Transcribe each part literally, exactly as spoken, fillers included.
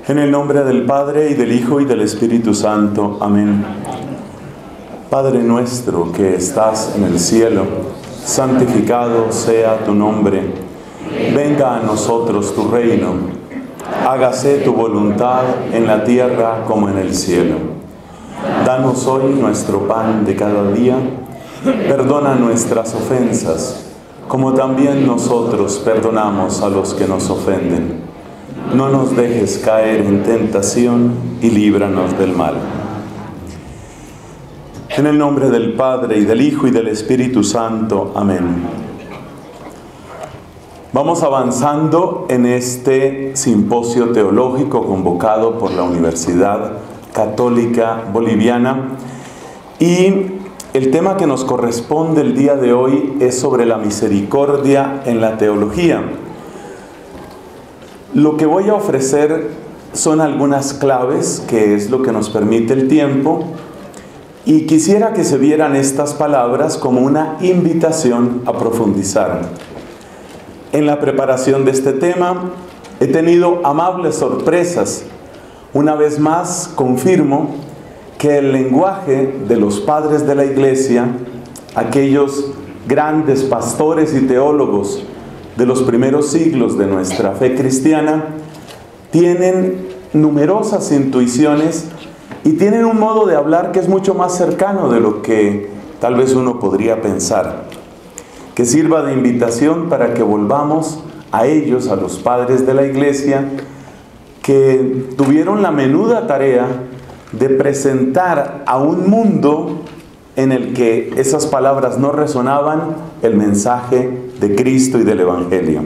En el nombre del Padre, y del Hijo, y del Espíritu Santo. Amén. Padre nuestro que estás en el cielo, santificado sea tu nombre. Venga a nosotros tu reino. Hágase tu voluntad en la tierra como en el cielo. Danos hoy nuestro pan de cada día. Perdona nuestras ofensas, como también nosotros perdonamos a los que nos ofenden. No nos dejes caer en tentación y líbranos del mal. En el nombre del Padre, y del Hijo, y del Espíritu Santo. Amén. Vamos avanzando en este simposio teológico convocado por la Universidad Católica Boliviana. Y el tema que nos corresponde el día de hoy es sobre la misericordia en la teología. Lo que voy a ofrecer son algunas claves, que es lo que nos permite el tiempo, y quisiera que se vieran estas palabras como una invitación a profundizar. En la preparación de este tema he tenido amables sorpresas. Una vez más confirmo que el lenguaje de los padres de la Iglesia, aquellos grandes pastores y teólogos de los primeros siglos de nuestra fe cristiana, tienen numerosas intuiciones y tienen un modo de hablar que es mucho más cercano de lo que tal vez uno podría pensar. Que sirva de invitación para que volvamos a ellos, a los padres de la Iglesia, que tuvieron la menuda tarea de presentar a un mundo en el que esas palabras no resonaban el mensaje de Cristo y del Evangelio.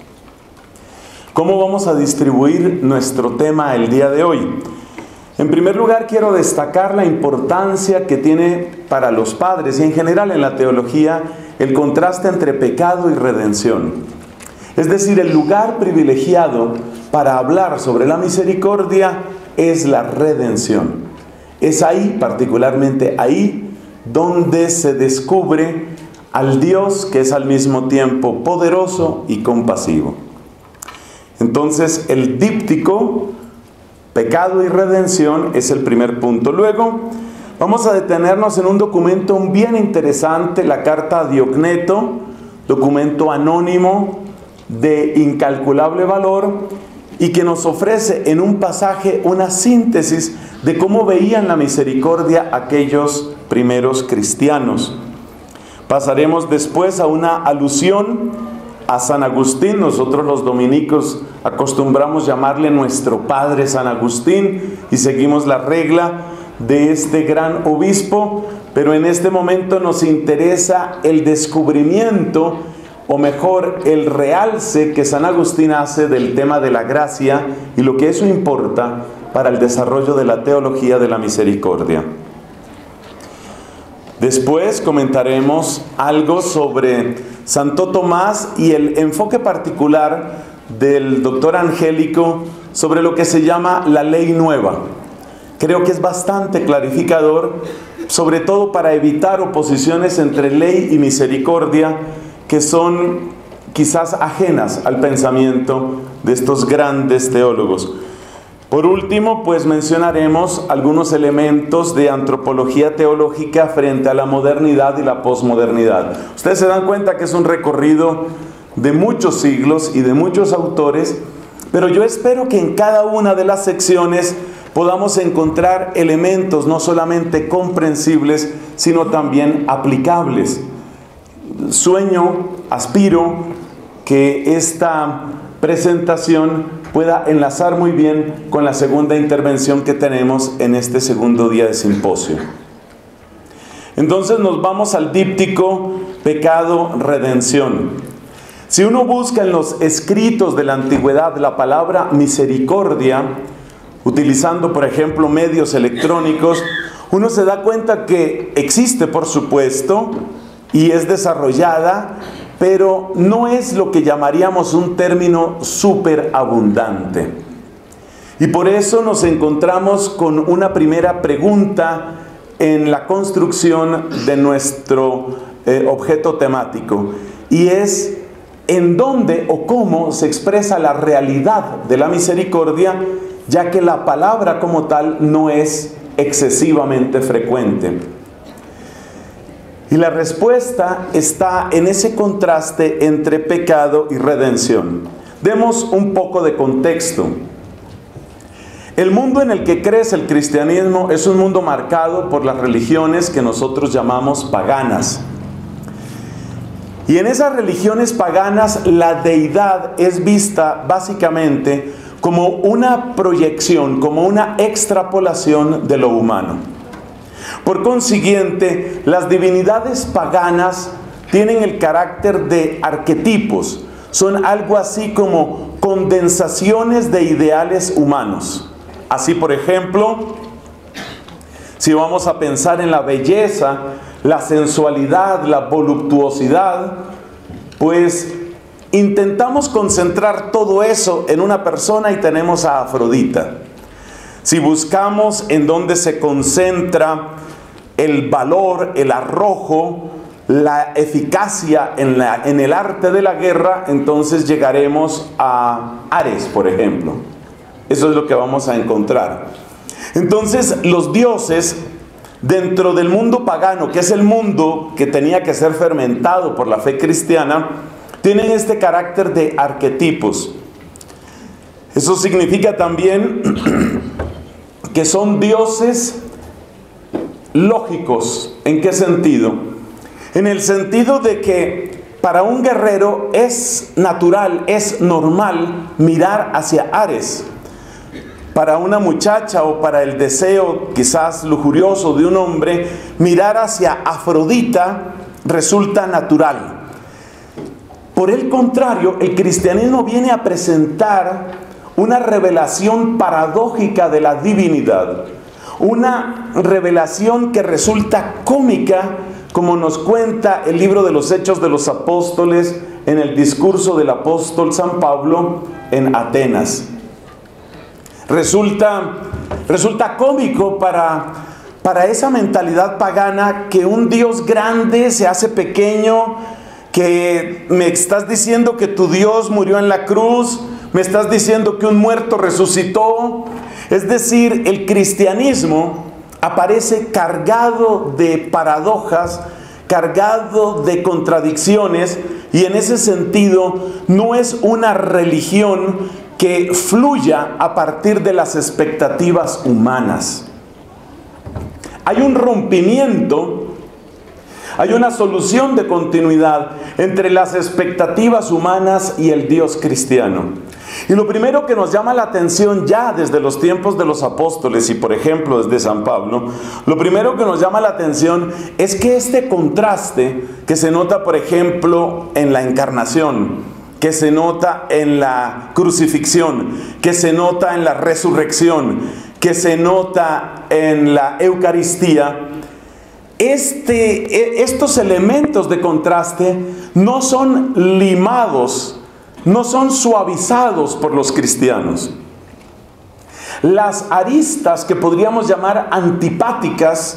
¿Cómo vamos a distribuir nuestro tema el día de hoy? En primer lugar, quiero destacar la importancia que tiene para los padres y en general en la teología el contraste entre pecado y redención. Es decir, el lugar privilegiado para hablar sobre la misericordia es la redención. Es ahí, particularmente ahí, donde se descubre al Dios que es al mismo tiempo poderoso y compasivo. Entonces, el díptico, pecado y redención, es el primer punto. Luego, vamos a detenernos en un documento bien interesante, la carta a Diogneto, documento anónimo de incalculable valor, y que nos ofrece en un pasaje una síntesis de cómo veían la misericordia aquellos primeros cristianos. Pasaremos después a una alusión a San Agustín. Nosotros los dominicos acostumbramos llamarle nuestro padre San Agustín y seguimos la regla de este gran obispo, pero en este momento nos interesa el descubrimiento, o mejor, el realce que San Agustín hace del tema de la gracia y lo que eso importa para el desarrollo de la teología de la misericordia. Después comentaremos algo sobre Santo Tomás y el enfoque particular del doctor Angélico sobre lo que se llama la ley nueva. Creo que es bastante clarificador, sobre todo para evitar oposiciones entre ley y misericordia, que son quizás ajenas al pensamiento de estos grandes teólogos. Por último, pues mencionaremos algunos elementos de antropología teológica frente a la modernidad y la posmodernidad. Ustedes se dan cuenta que es un recorrido de muchos siglos y de muchos autores, pero yo espero que en cada una de las secciones podamos encontrar elementos no solamente comprensibles, sino también aplicables. Sueño, aspiro que esta presentación pueda enlazar muy bien con la segunda intervención que tenemos en este segundo día de simposio. Entonces nos vamos al díptico pecado, redención. Si uno busca en los escritos de la antigüedad la palabra misericordia, utilizando por ejemplo medios electrónicos, uno se da cuenta que existe, por supuesto, y es desarrollada, pero no es lo que llamaríamos un término superabundante. Y por eso nos encontramos con una primera pregunta en la construcción de nuestro eh, objeto temático, y es ¿en dónde o cómo se expresa la realidad de la misericordia ya que la palabra como tal no es excesivamente frecuente. Y la respuesta está en ese contraste entre pecado y redención. Demos un poco de contexto. El mundo en el que crece el cristianismo es un mundo marcado por las religiones que nosotros llamamos paganas. Y en esas religiones paganas la deidad es vista básicamente como una proyección, como una extrapolación de lo humano. Por consiguiente, las divinidades paganas tienen el carácter de arquetipos. Son algo así como condensaciones de ideales humanos. Así, por ejemplo, si vamos a pensar en la belleza, la sensualidad, la voluptuosidad, pues intentamos concentrar todo eso en una persona y tenemos a Afrodita. Si buscamos en dónde se concentra el valor, el arrojo, la eficacia en, la, en el arte de la guerra, entonces llegaremos a Ares, por ejemplo. Eso es lo que vamos a encontrar. Entonces, los dioses, dentro del mundo pagano, que es el mundo que tenía que ser fermentado por la fe cristiana, tienen este carácter de arquetipos. Eso significa también que son dioses lógicos. ¿En qué sentido? En el sentido de que para un guerrero es natural, es normal mirar hacia Ares. Para una muchacha o para el deseo quizás lujurioso de un hombre, mirar hacia Afrodita resulta natural. Por el contrario, el cristianismo viene a presentar una revelación paradójica de la divinidad. Una revelación que resulta cómica, como nos cuenta el libro de los Hechos de los Apóstoles en el discurso del apóstol San Pablo en Atenas. Resulta, resulta cómico para, para esa mentalidad pagana que un Dios grande se hace pequeño, que me estás diciendo que tu Dios murió en la cruz, me estás diciendo que un muerto resucitó. Es decir, el cristianismo aparece cargado de paradojas, cargado de contradicciones, y en ese sentido no es una religión que fluya a partir de las expectativas humanas. Hay un rompimiento, hay una solución de continuidad entre las expectativas humanas y el Dios cristiano. Y lo primero que nos llama la atención ya desde los tiempos de los apóstoles y por ejemplo desde San Pablo, lo primero que nos llama la atención es que este contraste que se nota por ejemplo en la encarnación, que se nota en la crucifixión, que se nota en la resurrección, que se nota en la Eucaristía, este, estos elementos de contraste no son limados, no son suavizados por los cristianos. Las aristas que podríamos llamar antipáticas,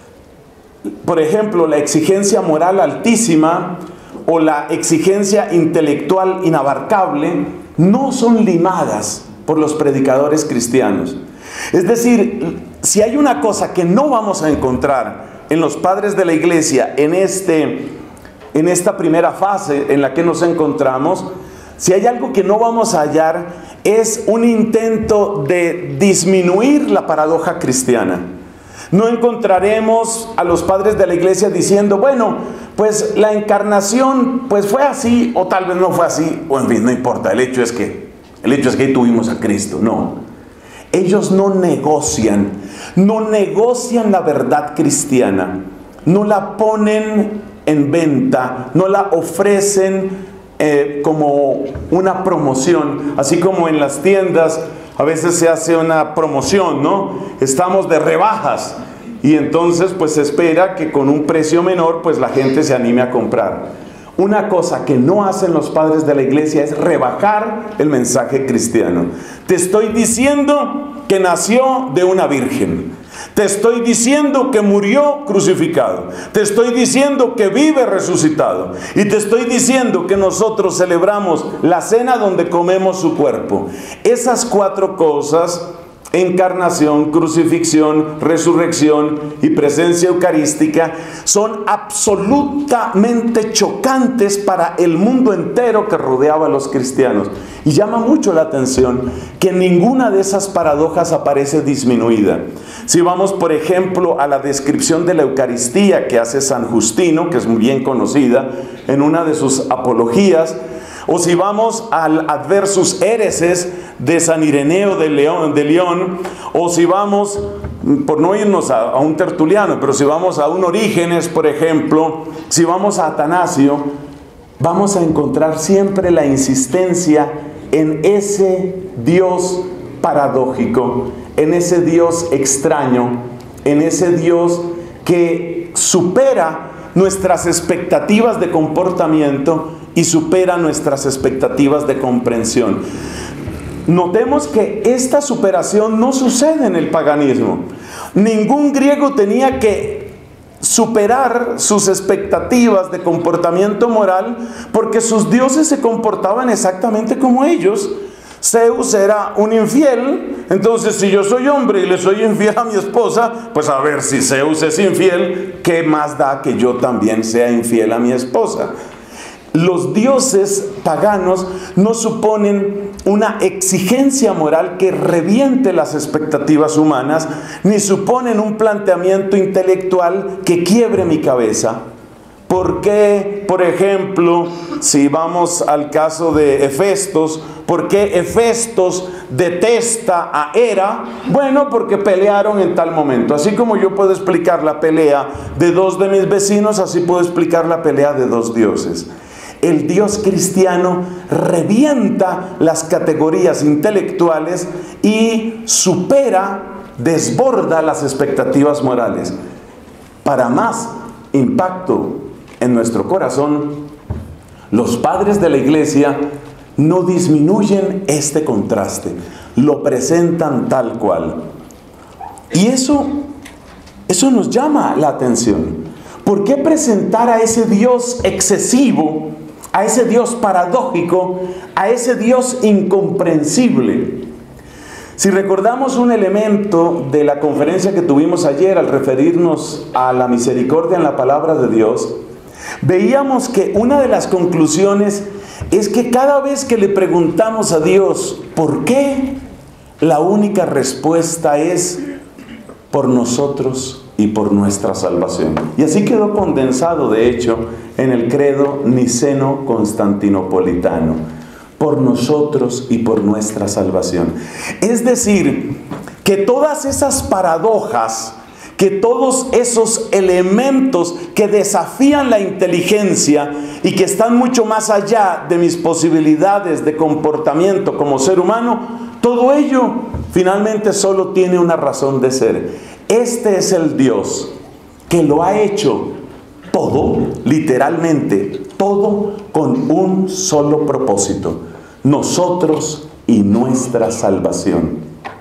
por ejemplo, la exigencia moral altísima o la exigencia intelectual inabarcable, no son limadas por los predicadores cristianos. Es decir, si hay una cosa que no vamos a encontrar en los padres de la iglesia en, este, en esta primera fase en la que nos encontramos, si hay algo que no vamos a hallar, es un intento de disminuir la paradoja cristiana. No encontraremos a los padres de la iglesia diciendo, bueno, pues la encarnación pues fue así, o tal vez no fue así, o en fin, no importa, el hecho es que, el hecho es que ahí tuvimos a Cristo. No, ellos no negocian, no negocian la verdad cristiana, no la ponen en venta, no la ofrecen Eh, como una promoción, así como en las tiendas a veces se hace una promoción, ¿no? Estamos de rebajas y entonces pues se espera que con un precio menor pues la gente se anime a comprar. Una cosa que no hacen los padres de la iglesia es rebajar el mensaje cristiano. Te estoy diciendo que nació de una virgen. Te estoy diciendo que murió crucificado. Te estoy diciendo que vive resucitado. Y te estoy diciendo que nosotros celebramos la cena donde comemos su cuerpo. Esas cuatro cosas, encarnación, crucifixión, resurrección y presencia eucarística, son absolutamente chocantes para el mundo entero que rodeaba a los cristianos. Y llama mucho la atención que ninguna de esas paradojas aparece disminuida. Si vamos, por ejemplo, a la descripción de la Eucaristía que hace San Justino, que es muy bien conocida, en una de sus apologías, o si vamos al Adversus Hereses de San Ireneo de León, de León, o si vamos, por no irnos a, a un Tertuliano, pero si vamos a un Orígenes, por ejemplo, si vamos a Atanasio, vamos a encontrar siempre la insistencia en ese Dios paradójico, en ese Dios extraño, en ese Dios que supera nuestras expectativas de comportamiento y supera nuestras expectativas de comprensión. Notemos que esta superación no sucede en el paganismo. Ningún griego tenía que superar sus expectativas de comportamiento moral porque sus dioses se comportaban exactamente como ellos. Zeus era un infiel, entonces si yo soy hombre y le soy infiel a mi esposa, pues a ver, si Zeus es infiel, ¿qué más da que yo también sea infiel a mi esposa? Los dioses paganos no suponen una exigencia moral que reviente las expectativas humanas, ni suponen un planteamiento intelectual que quiebre mi cabeza. ¿Por qué, por ejemplo, si vamos al caso de Hefestos, por qué Hefestos detesta a Hera? Bueno, porque pelearon en tal momento. Así como yo puedo explicar la pelea de dos de mis vecinos, así puedo explicar la pelea de dos dioses. El Dios cristiano revienta las categorías intelectuales y supera, desborda las expectativas morales. Para más impacto en nuestro corazón, los padres de la Iglesia no disminuyen este contraste, lo presentan tal cual. Y eso, eso nos llama la atención. ¿Por qué presentar a ese Dios excesivo, a ese Dios paradójico, a ese Dios incomprensible? Si recordamos un elemento de la conferencia que tuvimos ayer al referirnos a la misericordia en la palabra de Dios, veíamos que una de las conclusiones es que cada vez que le preguntamos a Dios ¿por qué?, la única respuesta es por nosotros y por nuestra salvación. Y así quedó condensado, de hecho, en el credo niceno-constantinopolitano: por nosotros y por nuestra salvación. Es decir, que todas esas paradojas, que todos esos elementos que desafían la inteligencia y que están mucho más allá de mis posibilidades de comportamiento como ser humano, todo ello finalmente solo tiene una razón de ser. Este es el Dios que lo ha hecho todo, literalmente todo, con un solo propósito: nosotros y nuestra salvación.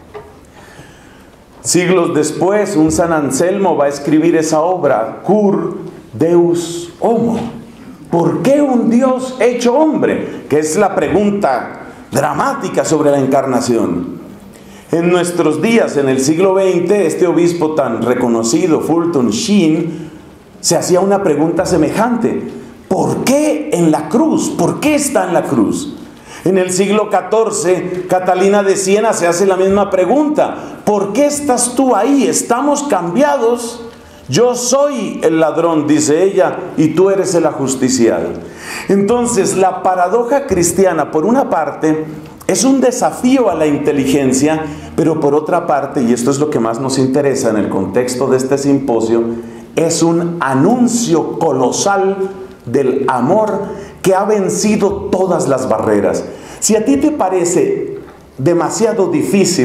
Siglos después, un San Anselmo va a escribir esa obra, Cur Deus Homo. ¿Por qué un Dios hecho hombre? Que es la pregunta dramática sobre la encarnación. En nuestros días, en el siglo veinte, este obispo tan reconocido, Fulton Sheen, se hacía una pregunta semejante: ¿por qué en la cruz? ¿Por qué está en la cruz? En el siglo catorce, Catalina de Siena se hace la misma pregunta: ¿por qué estás tú ahí? Estamos cambiados. Yo soy el ladrón, dice ella, y tú eres el ajusticiado. Entonces, la paradoja cristiana, por una parte, es un desafío a la inteligencia, pero por otra parte, y esto es lo que más nos interesa en el contexto de este simposio, es un anuncio colosal del amor que ha vencido todas las barreras. Si a ti te parece demasiado difícil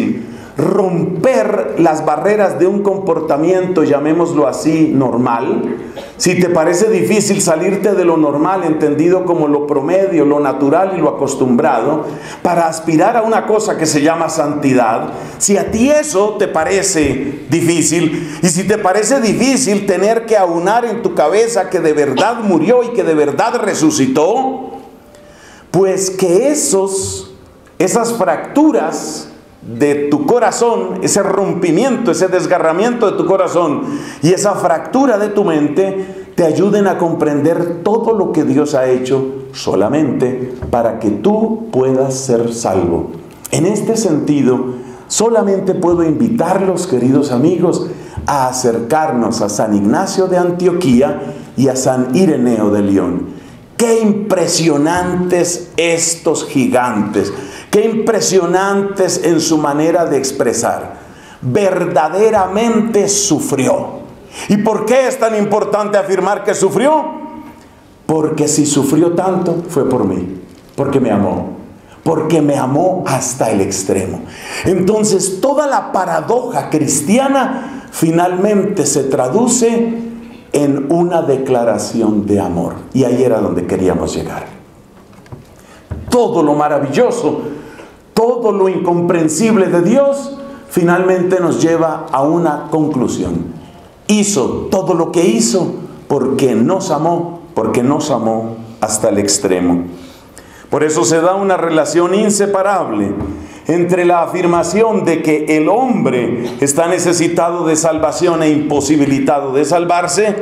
romper las barreras de un comportamiento, llamémoslo así, normal, si te parece difícil salirte de lo normal, entendido como lo promedio, lo natural y lo acostumbrado, para aspirar a una cosa que se llama santidad, si a ti eso te parece difícil, y si te parece difícil tener que aunar en tu cabeza que de verdad murió y que de verdad resucitó, pues que esos, esas fracturas de tu corazón, ese rompimiento, ese desgarramiento de tu corazón y esa fractura de tu mente te ayuden a comprender todo lo que Dios ha hecho solamente para que tú puedas ser salvo. En este sentido, solamente puedo invitarlos, queridos amigos, a acercarnos a San Ignacio de Antioquía y a San Ireneo de León. ¡Qué impresionantes estos gigantes! ¡Qué impresionantes en su manera de expresar! Verdaderamente sufrió. ¿Y por qué es tan importante afirmar que sufrió? Porque si sufrió tanto, fue por mí, porque me amó. Porque me amó hasta el extremo. Entonces, toda la paradoja cristiana finalmente se traduce en una declaración de amor. Y ahí era donde queríamos llegar. Todo lo maravilloso, todo lo incomprensible de Dios, finalmente nos lleva a una conclusión. Hizo todo lo que hizo porque nos amó, porque nos amó hasta el extremo. Por eso se da una relación inseparable entre la afirmación de que el hombre está necesitado de salvación e imposibilitado de salvarse,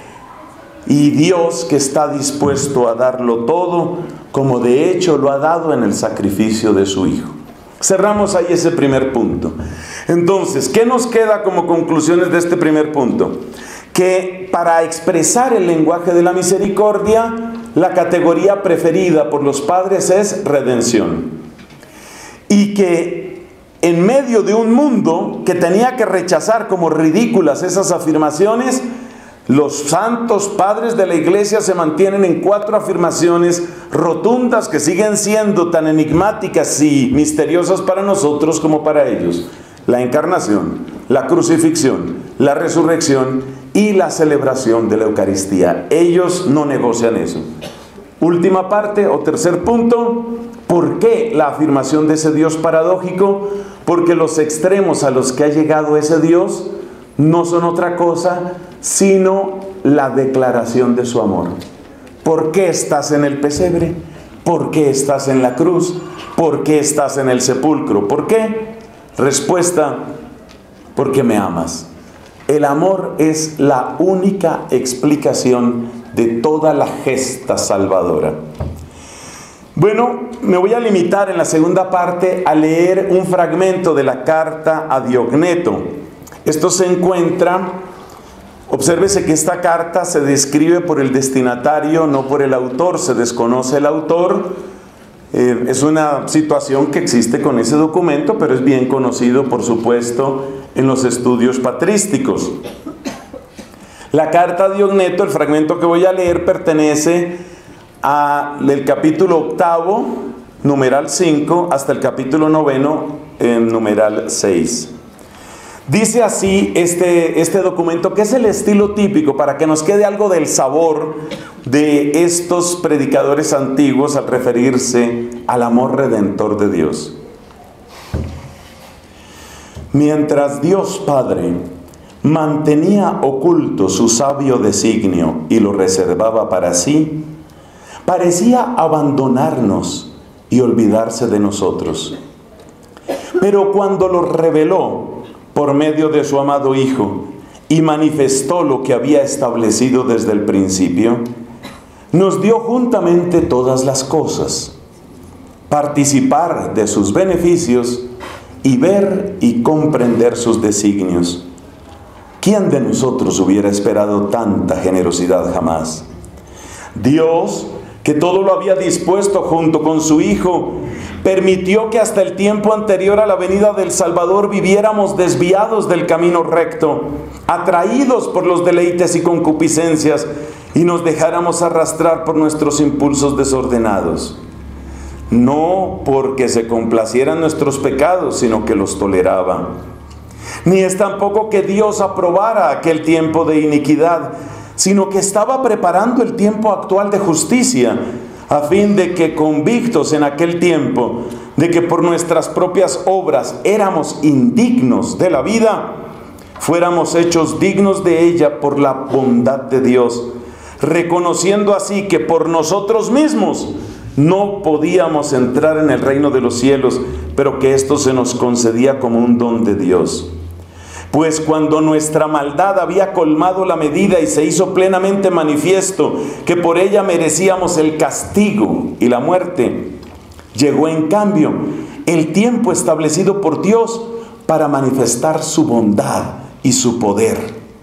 y Dios que está dispuesto a darlo todo, como de hecho lo ha dado en el sacrificio de su Hijo. Cerramos ahí ese primer punto. Entonces, ¿qué nos queda como conclusiones de este primer punto? Que para expresar el lenguaje de la misericordia, la categoría preferida por los padres es redención. Y que en medio de un mundo que tenía que rechazar como ridículas esas afirmaciones, los santos padres de la Iglesia se mantienen en cuatro afirmaciones rotundas que siguen siendo tan enigmáticas y misteriosas para nosotros como para ellos: la encarnación, la crucifixión, la resurrección y la celebración de la Eucaristía. Ellos no negocian eso. Última parte o tercer punto: ¿por qué la afirmación de ese Dios paradójico? Porque los extremos a los que ha llegado ese Dios no son otra cosa sino la declaración de su amor. ¿Por qué estás en el pesebre? ¿Por qué estás en la cruz? ¿Por qué estás en el sepulcro? ¿Por qué? Respuesta: porque me amas. El amor es la única explicación de toda la gesta salvadora. Bueno, me voy a limitar en la segunda parte a leer un fragmento de la carta a Diogneto. Esto se encuentra, obsérvese que esta carta se describe por el destinatario, no por el autor, se desconoce el autor. Eh, es una situación que existe con ese documento, pero es bien conocido, por supuesto, en los estudios patrísticos. La carta de Diogneto, el fragmento que voy a leer, pertenece al capítulo octavo, numeral cinco, hasta el capítulo noveno, en numeral seis. Dice así este, este documento, que es el estilo típico, para que nos quede algo del sabor de estos predicadores antiguos al referirse al amor redentor de Dios. Mientras Dios Padre mantenía oculto su sabio designio y lo reservaba para sí, parecía abandonarnos y olvidarse de nosotros. Pero cuando lo reveló por medio de su amado Hijo y manifestó lo que había establecido desde el principio, nos dio juntamente todas las cosas, participar de sus beneficios y ver y comprender sus designios. ¿Quién de nosotros hubiera esperado tanta generosidad jamás? Dios, que todo lo había dispuesto junto con su Hijo, permitió que hasta el tiempo anterior a la venida del Salvador viviéramos desviados del camino recto, atraídos por los deleites y concupiscencias, y nos dejáramos arrastrar por nuestros impulsos desordenados. no porque se complaciera en nuestros pecados, sino que los toleraba. Ni es tampoco que Dios aprobara aquel tiempo de iniquidad, sino que estaba preparando el tiempo actual de justicia, a fin de que, convictos en aquel tiempo de que por nuestras propias obras éramos indignos de la vida, fuéramos hechos dignos de ella por la bondad de Dios, reconociendo así que por nosotros mismos no podíamos entrar en el reino de los cielos, pero que esto se nos concedía como un don de Dios. Pues cuando nuestra maldad había colmado la medida y se hizo plenamente manifiesto que por ella merecíamos el castigo y la muerte, llegó en cambio el tiempo establecido por Dios para manifestar su bondad y su poder.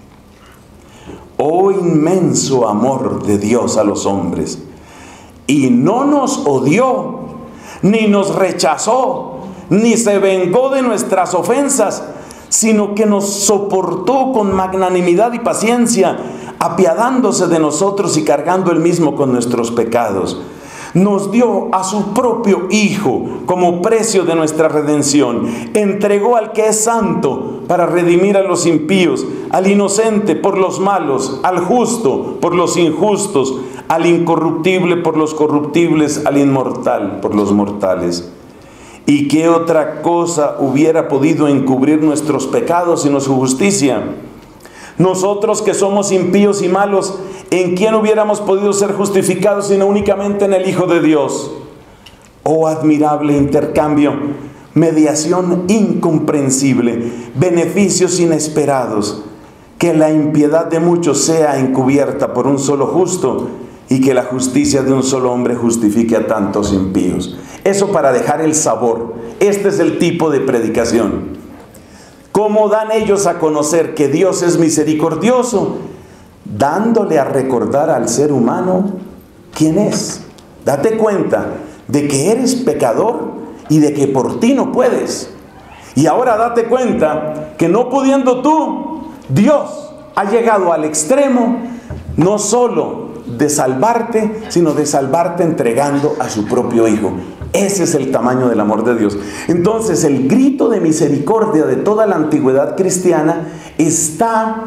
Oh inmenso amor de Dios a los hombres. Y no nos odió, ni nos rechazó, ni se vengó de nuestras ofensas, sino que nos soportó con magnanimidad y paciencia, apiadándose de nosotros y cargando él mismo con nuestros pecados. Nos dio a su propio Hijo como precio de nuestra redención. Entregó al que es santo para redimir a los impíos, al inocente por los malos, al justo por los injustos, al incorruptible por los corruptibles, al inmortal por los mortales. ¿Y qué otra cosa hubiera podido encubrir nuestros pecados sino su justicia? Nosotros que somos impíos y malos, ¿en quién hubiéramos podido ser justificados sino únicamente en el Hijo de Dios? Oh admirable intercambio, mediación incomprensible, beneficios inesperados, que la impiedad de muchos sea encubierta por un solo justo y que la justicia de un solo hombre justifique a tantos impíos. Eso para dejar el sabor. Este es el tipo de predicación. ¿Cómo dan ellos a conocer que Dios es misericordioso? Dándole a recordar al ser humano quién es. Date cuenta de que eres pecador y de que por ti no puedes. Y ahora date cuenta que no pudiendo tú, Dios ha llegado al extremo no solo de salvarte, sino de salvarte entregando a su propio Hijo. Ese es el tamaño del amor de Dios. Entonces, el grito de misericordia de toda la antigüedad cristiana está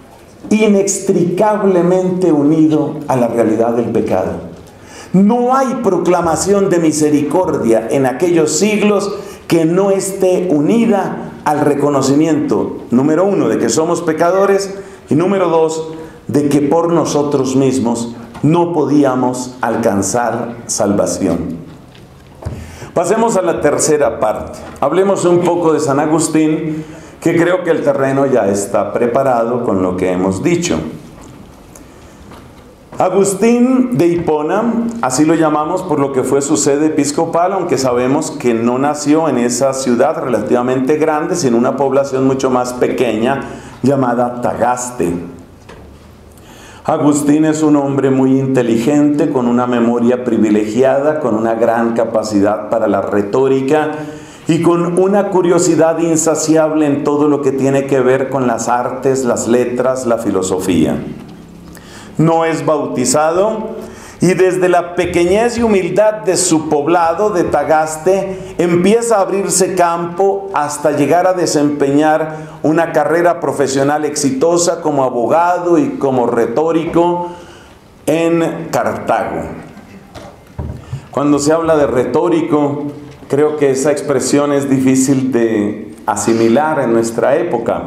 inextricablemente unido a la realidad del pecado. No hay proclamación de misericordia en aquellos siglos que no esté unida al reconocimiento, número uno, de que somos pecadores, y número dos, de que por nosotros mismos no podíamos alcanzar salvación. Pasemos a la tercera parte. Hablemos un poco de San Agustín, que creo que el terreno ya está preparado con lo que hemos dicho. Agustín de Hipona, así lo llamamos por lo que fue su sede episcopal, aunque sabemos que no nació en esa ciudad relativamente grande, sino en una población mucho más pequeña llamada Tagaste. Agustín es un hombre muy inteligente, con una memoria privilegiada, con una gran capacidad para la retórica y con una curiosidad insaciable en todo lo que tiene que ver con las artes, las letras, la filosofía. No es bautizado y desde la pequeñez y humildad de su poblado de Tagaste empieza a abrirse campo hasta llegar a desempeñar una carrera profesional exitosa como abogado y como retórico en Cartago. Cuando se habla de retórico, creo que esa expresión es difícil de asimilar en nuestra época.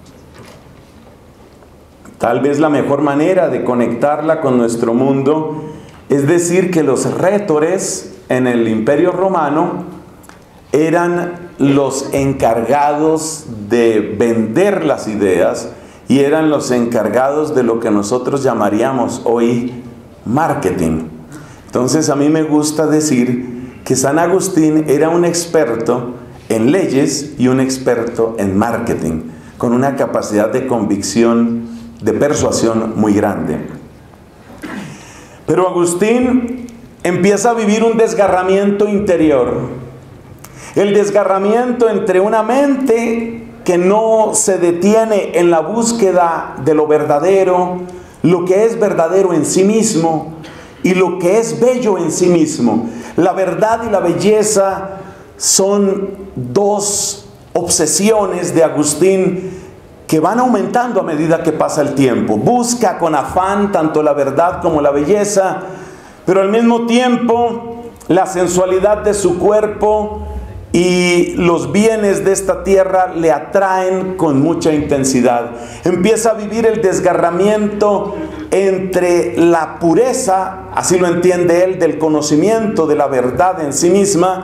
Tal vez la mejor manera de conectarla con nuestro mundo es decir que los rhétores en el Imperio Romano eran los encargados de vender las ideas y eran los encargados de lo que nosotros llamaríamos hoy marketing. Entonces a mí me gusta decir que San Agustín era un experto en leyes y un experto en marketing, con una capacidad de convicción, de persuasión muy grande. Pero Agustín empieza a vivir un desgarramiento interior. El desgarramiento entre una mente que no se detiene en la búsqueda de lo verdadero, lo que es verdadero en sí mismo y lo que es bello en sí mismo. La verdad y la belleza son dos obsesiones de Agustín que van aumentando a medida que pasa el tiempo. Busca con afán tanto la verdad como la belleza, pero al mismo tiempo la sensualidad de su cuerpo y los bienes de esta tierra le atraen con mucha intensidad. Empieza a vivir el desgarramiento entre la pureza, así lo entiende él, del conocimiento de la verdad en sí misma,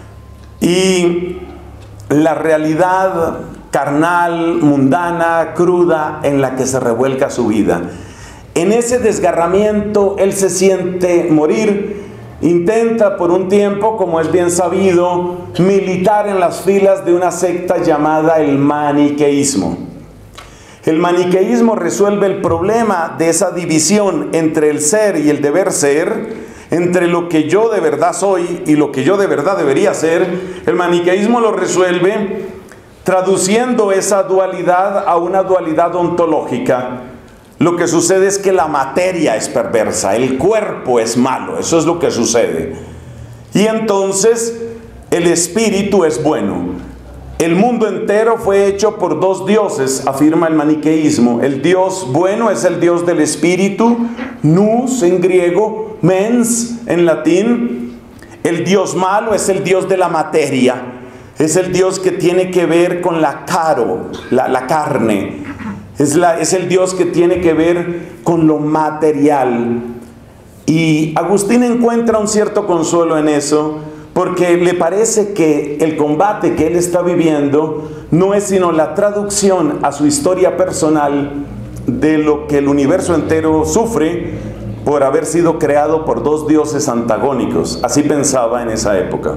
y la realidad carnal, mundana, cruda, en la que se revuelca su vida. En ese desgarramiento él se siente morir. Intenta por un tiempo, como es bien sabido, militar en las filas de una secta llamada el maniqueísmo. El maniqueísmo resuelve el problema de esa división entre el ser y el deber ser, entre lo que yo de verdad soy y lo que yo de verdad debería ser. El maniqueísmo lo resuelve traduciendo esa dualidad a una dualidad ontológica. Lo que sucede es que la materia es perversa, el cuerpo es malo, eso es lo que sucede. Y entonces el espíritu es bueno. El mundo entero fue hecho por dos dioses, afirma el maniqueísmo. El Dios bueno es el Dios del espíritu, nous en griego, mens en latín. El Dios malo es el Dios de la materia, es el Dios que tiene que ver con la caro, la, la carne. Es, la, es el Dios que tiene que ver con lo material. Y Agustín encuentra un cierto consuelo en eso, porque le parece que el combate que él está viviendo no es sino la traducción a su historia personal de lo que el universo entero sufre por haber sido creado por dos dioses antagónicos. Así pensaba en esa época.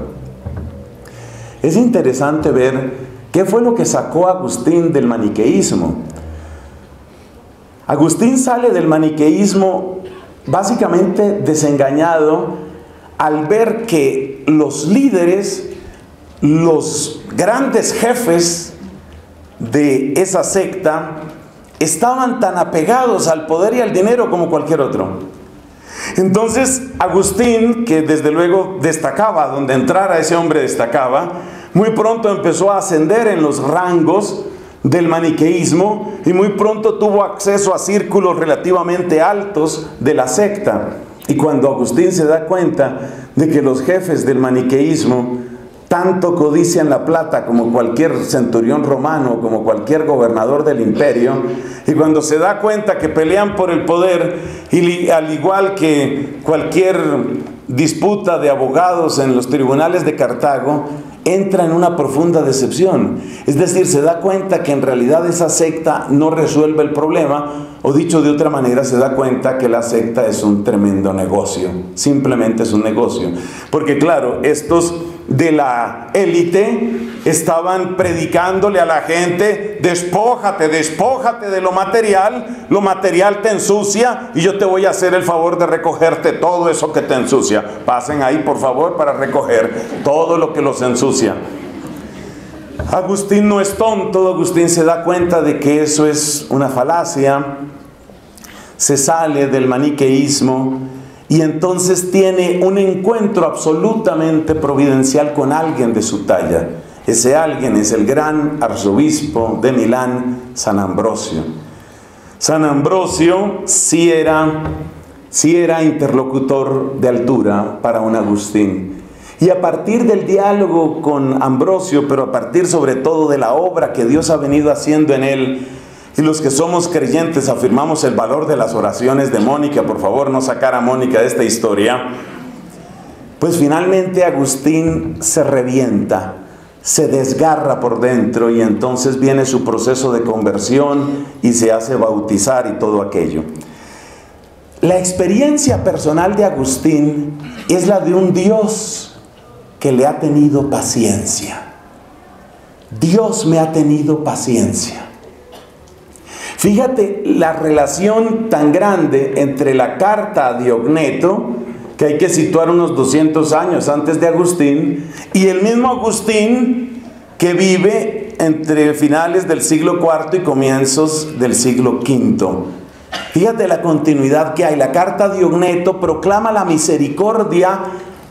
Es interesante ver qué fue lo que sacó a Agustín del maniqueísmo. Agustín sale del maniqueísmo básicamente desengañado al ver que los líderes, los grandes jefes de esa secta, estaban tan apegados al poder y al dinero como cualquier otro. Entonces Agustín, que desde luego destacaba, donde entrara ese hombre destacaba, muy pronto empezó a ascender en los rangos del maniqueísmo y muy pronto tuvo acceso a círculos relativamente altos de la secta. Y cuando Agustín se da cuenta de que los jefes del maniqueísmo tanto codician la plata como cualquier centurión romano, como cualquier gobernador del imperio, y cuando se da cuenta que pelean por el poder, y al igual que cualquier disputa de abogados en los tribunales de Cartago, entra en una profunda decepción. Es decir, se da cuenta que en realidad esa secta no resuelve el problema, o dicho de otra manera, se da cuenta que la secta es un tremendo negocio. Simplemente es un negocio. Porque claro, estos de la élite estaban predicándole a la gente: despójate, despójate de lo material, lo material te ensucia y yo te voy a hacer el favor de recogerte todo eso que te ensucia. Pasen ahí por favor para recoger todo lo que los ensucia. Agustín no es tonto. Agustín se da cuenta de que eso es una falacia, se sale del maniqueísmo y entonces tiene un encuentro absolutamente providencial con alguien de su talla. Ese alguien es el gran arzobispo de Milán, San Ambrosio. San Ambrosio sí era, sí era interlocutor de altura para un Agustín. Y a partir del diálogo con Ambrosio, pero a partir sobre todo de la obra que Dios ha venido haciendo en él, y los que somos creyentes afirmamos el valor de las oraciones de Mónica, por favor no sacar a Mónica de esta historia, pues finalmente Agustín se revienta, se desgarra por dentro y entonces viene su proceso de conversión y se hace bautizar y todo aquello. La experiencia personal de Agustín es la de un Dios que le ha tenido paciencia. Dios me ha tenido paciencia. Fíjate la relación tan grande entre la carta a Diogneto, que hay que situar unos doscientos años antes de Agustín, y el mismo Agustín que vive entre finales del siglo cuarto y comienzos del siglo quinto. Fíjate la continuidad que hay. La carta a Diogneto proclama la misericordia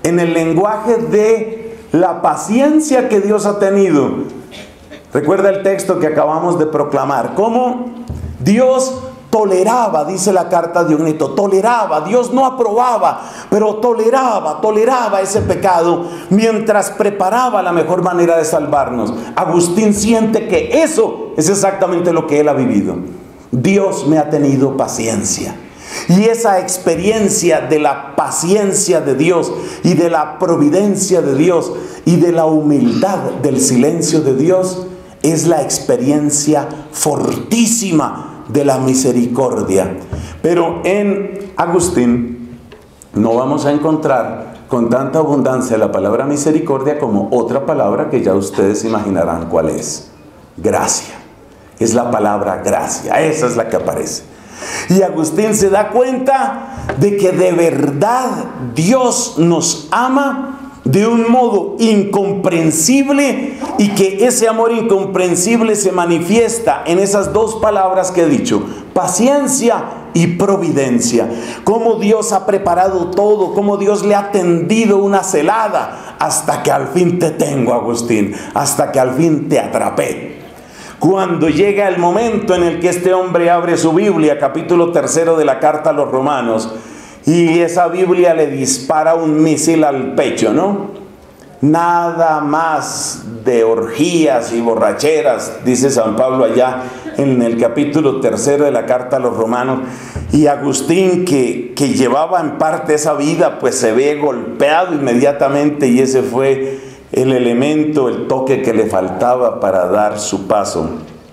en el lenguaje de la paciencia que Dios ha tenido. Recuerda el texto que acabamos de proclamar, cómo Dios toleraba, dice la carta de Ogneto, toleraba, Dios no aprobaba, pero toleraba, toleraba ese pecado mientras preparaba la mejor manera de salvarnos. Agustín siente que eso es exactamente lo que él ha vivido. Dios me ha tenido paciencia. Y esa experiencia de la paciencia de Dios y de la providencia de Dios y de la humildad del silencio de Dios es la experiencia fortísima de la misericordia. Pero en Agustín no vamos a encontrar con tanta abundancia la palabra misericordia como otra palabra que ya ustedes imaginarán cuál es: gracia. Es la palabra gracia, esa es la que aparece. Y Agustín se da cuenta de que de verdad Dios nos ama de un modo incomprensible, y que ese amor incomprensible se manifiesta en esas dos palabras que he dicho: paciencia y providencia. Cómo Dios ha preparado todo, cómo Dios le ha tendido una celada hasta que al fin te tengo, Agustín, hasta que al fin te atrapé. Cuando llega el momento en el que este hombre abre su Biblia, capítulo tercero de la carta a los Romanos, y esa Biblia le dispara un misil al pecho, ¿no? Nada más de orgías y borracheras, dice San Pablo allá en el capítulo tercero de la carta a los Romanos. Y Agustín, que, que llevaba en parte esa vida, pues se ve golpeado inmediatamente, y ese fue el elemento, el toque que le faltaba para dar su paso.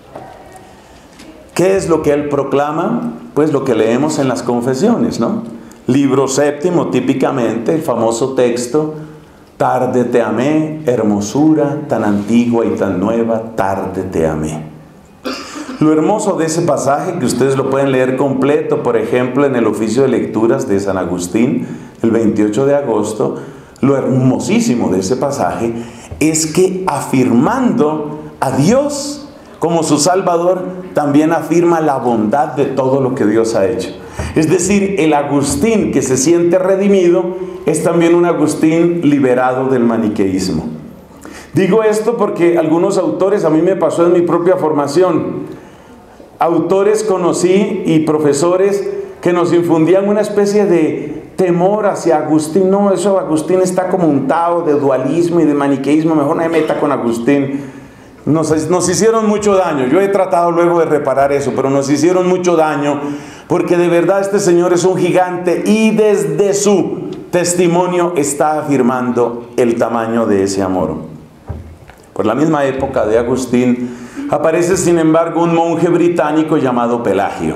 ¿Qué es lo que él proclama? Pues lo que leemos en las confesiones, ¿no? Libro séptimo, típicamente, el famoso texto: tarde te amé, hermosura tan antigua y tan nueva, tarde te amé. Lo hermoso de ese pasaje, que ustedes lo pueden leer completo, por ejemplo, en el oficio de lecturas de San Agustín, el veintiocho de agosto, lo hermosísimo de ese pasaje es que, afirmando a Dios como su Salvador, también afirma la bondad de todo lo que Dios ha hecho. Es decir, el Agustín que se siente redimido es también un Agustín liberado del maniqueísmo. Digo esto porque algunos autores, a mí me pasó en mi propia formación, autores conocí y profesores que nos infundían una especie de temor hacia Agustín. No, eso Agustín está como untado de dualismo y de maniqueísmo, mejor no me meta con Agustín. Nos, nos hicieron mucho daño. Yo he tratado luego de reparar eso, pero nos hicieron mucho daño, porque de verdad este señor es un gigante, y desde su testimonio está afirmando el tamaño de ese amor. Por la misma época de Agustín aparece, sin embargo, un monje británico llamado Pelagio.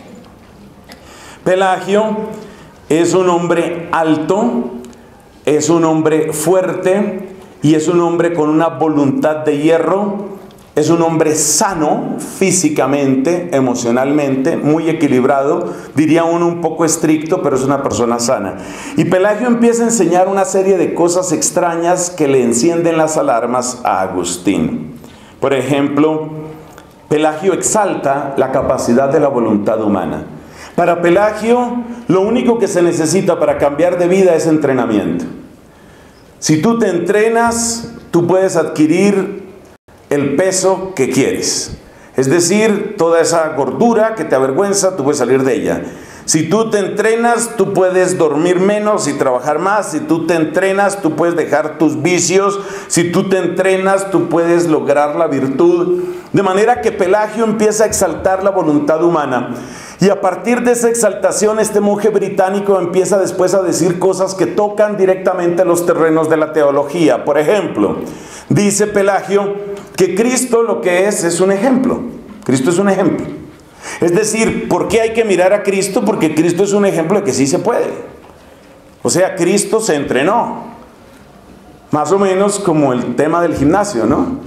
Pelagio es un hombre alto, es un hombre fuerte, y es un hombre con una voluntad de hierro. Es un hombre sano físicamente, emocionalmente, muy equilibrado, diría uno un poco estricto, pero es una persona sana. Y Pelagio empieza a enseñar una serie de cosas extrañas que le encienden las alarmas a Agustín. Por ejemplo, Pelagio exalta la capacidad de la voluntad humana. Para Pelagio, lo único que se necesita para cambiar de vida es entrenamiento. Si tú te entrenas, tú puedes adquirir el peso que quieres. Es decir, toda esa gordura que te avergüenza, tú puedes salir de ella. Si tú te entrenas, tú puedes dormir menos y trabajar más. Si tú te entrenas, tú puedes dejar tus vicios. Si tú te entrenas, tú puedes lograr la virtud. De manera que Pelagio empieza a exaltar la voluntad humana. Y a partir de esa exaltación, este monje británico empieza después a decir cosas que tocan directamente los terrenos de la teología. Por ejemplo, dice Pelagio que Cristo lo que es es un ejemplo. Cristo es un ejemplo. Es decir, ¿por qué hay que mirar a Cristo? Porque Cristo es un ejemplo de que sí se puede. O sea, Cristo se entrenó. Más o menos como el tema del gimnasio, ¿no?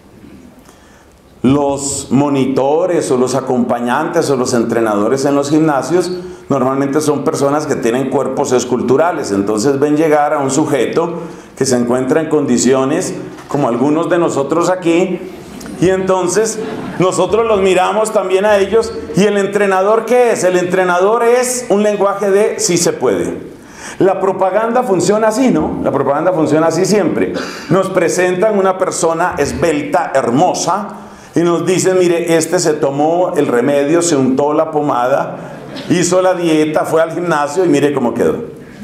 Los monitores o los acompañantes o los entrenadores en los gimnasios normalmente son personas que tienen cuerpos esculturales. Entonces ven llegar a un sujeto que se encuentra en condiciones como algunos de nosotros aquí, y entonces nosotros los miramos también a ellos. ¿Y el entrenador qué es? El entrenador es un lenguaje de sí se puede. La propaganda funciona así, ¿no? La propaganda funciona así siempre. Nos presentan una persona esbelta, hermosa, y nos dicen, mire, este se tomó el remedio, se untó la pomada, hizo la dieta, fue al gimnasio y mire cómo quedó.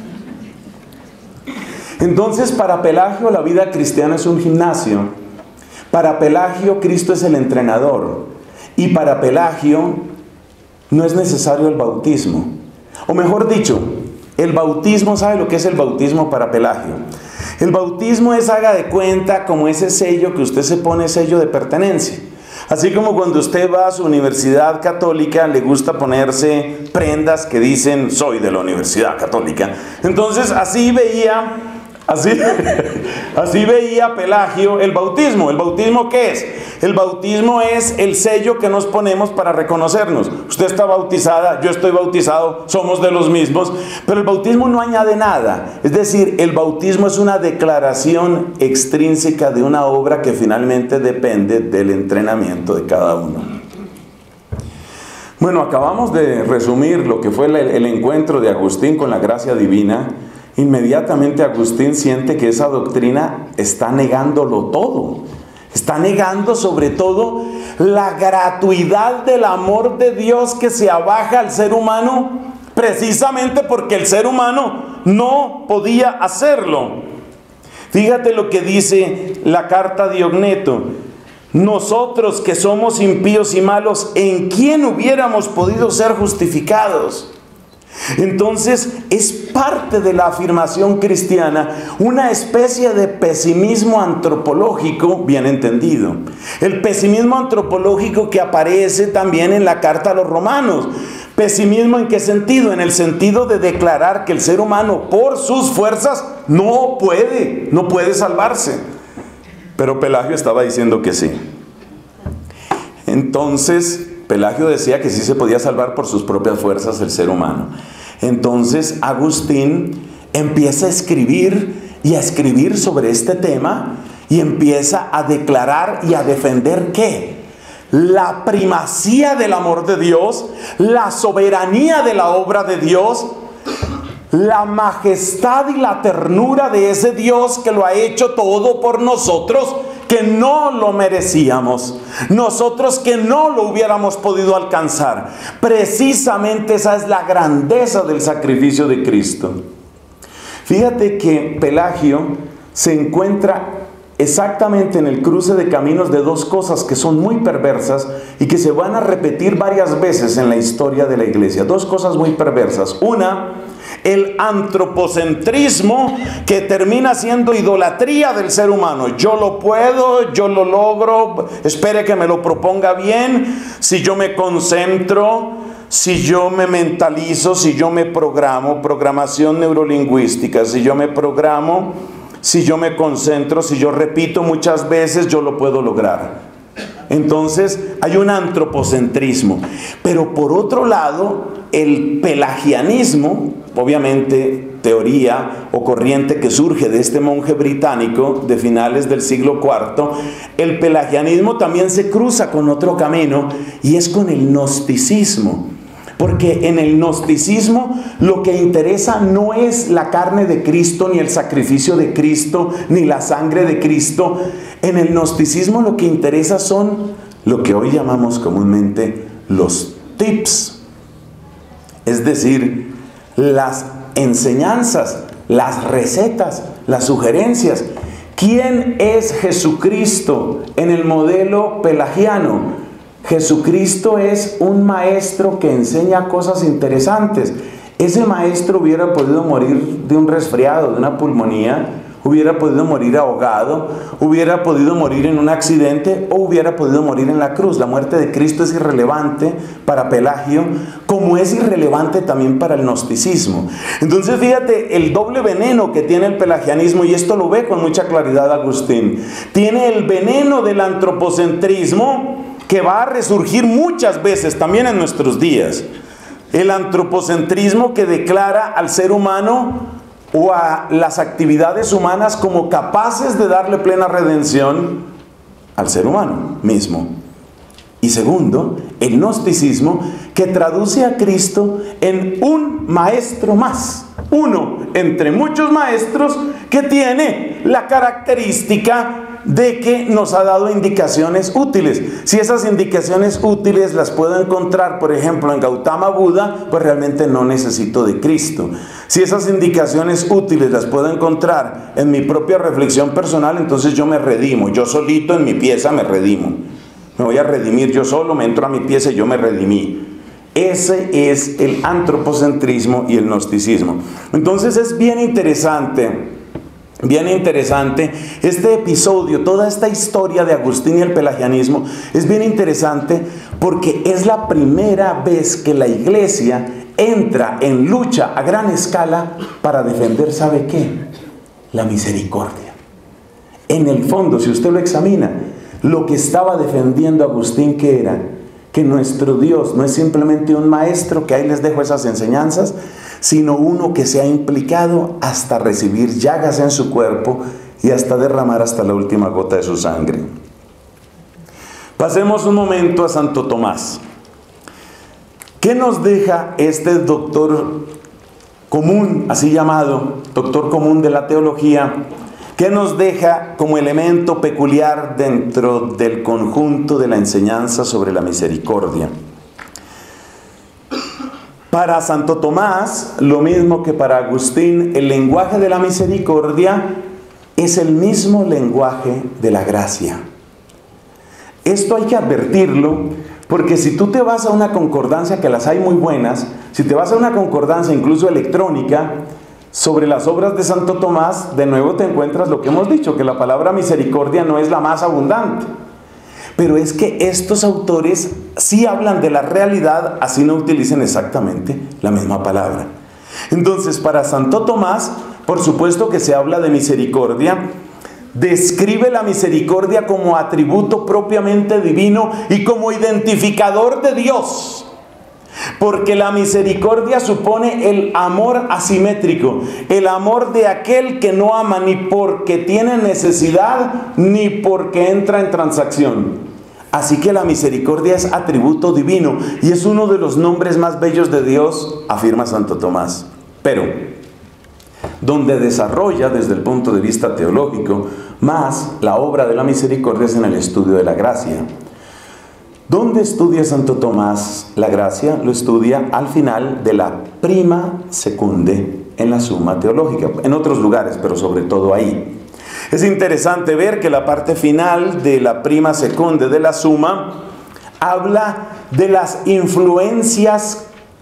Entonces, para Pelagio la vida cristiana es un gimnasio. Para Pelagio Cristo es el entrenador. Y para Pelagio no es necesario el bautismo. O mejor dicho, el bautismo, ¿sabe lo que es el bautismo para Pelagio? El bautismo es, haga de cuenta, como ese sello que usted se pone, sello de pertenencia. Así como cuando usted va a su universidad católica, le gusta ponerse prendas que dicen, soy de la Universidad Católica. Entonces, así veía, así, así veía Pelagio el bautismo. ¿El bautismo qué es? El bautismo es el sello que nos ponemos para reconocernos. Usted está bautizada, yo estoy bautizado, somos de los mismos, pero el bautismo no añade nada. Es decir, el bautismo es una declaración extrínseca de una obra que finalmente depende del entrenamiento de cada uno. Bueno, acabamos de resumir lo que fue el, el encuentro de Agustín con la gracia divina. Inmediatamente Agustín siente que esa doctrina está negándolo todo. Está negando sobre todo la gratuidad del amor de Dios que se abaja al ser humano, precisamente porque el ser humano no podía hacerlo. Fíjate lo que dice la carta de Diogneto. Nosotros que somos impíos y malos, ¿en quién hubiéramos podido ser justificados? Entonces es parte de la afirmación cristiana una especie de pesimismo antropológico bien entendido. El pesimismo antropológico que aparece también en la carta a los romanos. ¿Pesimismo en qué sentido? En el sentido de declarar que el ser humano por sus fuerzas no puede, no puede salvarse. Pero Pelagio estaba diciendo que sí. Entonces Pelagio decía que sí se podía salvar por sus propias fuerzas el ser humano. Entonces Agustín empieza a escribir y a escribir sobre este tema y empieza a declarar y a defender ¿qué? La primacía del amor de Dios, la soberanía de la obra de Dios, la majestad y la ternura de ese Dios que lo ha hecho todo por nosotros, que no lo merecíamos, nosotros que no lo hubiéramos podido alcanzar. Precisamente esa es la grandeza del sacrificio de Cristo. Fíjate que Pelagio se encuentra exactamente en el cruce de caminos de dos cosas que son muy perversas y que se van a repetir varias veces en la historia de la iglesia. Dos cosas muy perversas. Una, el antropocentrismo, que termina siendo idolatría del ser humano. Yo lo puedo, yo lo logro, espere que me lo proponga bien. Si yo me concentro, si yo me mentalizo, si yo me programo, programación neurolingüística, si yo me programo, si yo me concentro, si yo repito muchas veces, yo lo puedo lograr. Entonces hay un antropocentrismo. Pero por otro lado, el pelagianismo, obviamente teoría o corriente que surge de este monje británico de finales del siglo cuarto, el pelagianismo también se cruza con otro camino y es con el gnosticismo. Porque en el gnosticismo lo que interesa no es la carne de Cristo, ni el sacrificio de Cristo, ni la sangre de Cristo. En el gnosticismo lo que interesa son lo que hoy llamamos comúnmente los tips. Es decir, las enseñanzas, las recetas, las sugerencias. ¿Quién es Jesucristo en el modelo pelagiano? Jesucristo es un maestro que enseña cosas interesantes. Ese maestro hubiera podido morir de un resfriado, de una pulmonía, hubiera podido morir ahogado, hubiera podido morir en un accidente o hubiera podido morir en la cruz. La muerte de Cristo es irrelevante para Pelagio, como es irrelevante también para el gnosticismo. Entonces fíjate el doble veneno que tiene el pelagianismo, y esto lo ve con mucha claridad Agustín. Tiene el veneno del antropocentrismo, que va a resurgir muchas veces también en nuestros días. El antropocentrismo que declara al ser humano o a las actividades humanas como capaces de darle plena redención al ser humano mismo. Y segundo, el gnosticismo, que traduce a Cristo en un maestro más. Uno entre muchos maestros que tiene la característica de que nos ha dado indicaciones útiles. Si esas indicaciones útiles las puedo encontrar, por ejemplo, en Gautama Buda, pues realmente no necesito de Cristo. Si esas indicaciones útiles las puedo encontrar en mi propia reflexión personal, entonces yo me redimo. Yo solito en mi pieza me redimo. Me voy a redimir yo solo, me entro a mi pieza y yo me redimí. Ese es el antropocentrismo y el gnosticismo. Entonces es bien interesante, bien interesante este episodio, toda esta historia de Agustín y el pelagianismo es bien interesante porque es la primera vez que la iglesia entra en lucha a gran escala para defender, ¿sabe qué? La misericordia. En el fondo, si usted lo examina, lo que estaba defendiendo Agustín, ¿qué era? Que nuestro Dios no es simplemente un maestro, que ahí les dejo esas enseñanzas, sino uno que se ha implicado hasta recibir llagas en su cuerpo y hasta derramar hasta la última gota de su sangre. Pasemos un momento a Santo Tomás. ¿Qué nos deja este doctor común, así llamado, doctor común de la teología? ¿Qué nos deja como elemento peculiar dentro del conjunto de la enseñanza sobre la misericordia? Para Santo Tomás, lo mismo que para Agustín, el lenguaje de la misericordia es el mismo lenguaje de la gracia. Esto hay que advertirlo, porque si tú te vas a una concordancia, que las hay muy buenas, si te vas a una concordancia incluso electrónica, sobre las obras de Santo Tomás, de nuevo te encuentras lo que hemos dicho, que la palabra misericordia no es la más abundante. Pero es que estos autores sí hablan de la realidad, así no utilicen exactamente la misma palabra. Entonces, para Santo Tomás, por supuesto que se habla de misericordia, describe la misericordia como atributo propiamente divino y como identificador de Dios. Porque la misericordia supone el amor asimétrico, el amor de aquel que no ama ni porque tiene necesidad, ni porque entra en transacción. Así que la misericordia es atributo divino y es uno de los nombres más bellos de Dios, afirma Santo Tomás. Pero, donde desarrolla desde el punto de vista teológico más la obra de la misericordia es en el estudio de la gracia. ¿Dónde estudia Santo Tomás la gracia? Lo estudia al final de la Prima Secunde en la Suma Teológica, en otros lugares, pero sobre todo ahí. Es interesante ver que la parte final de la Prima Secunde de la Suma habla de las influencias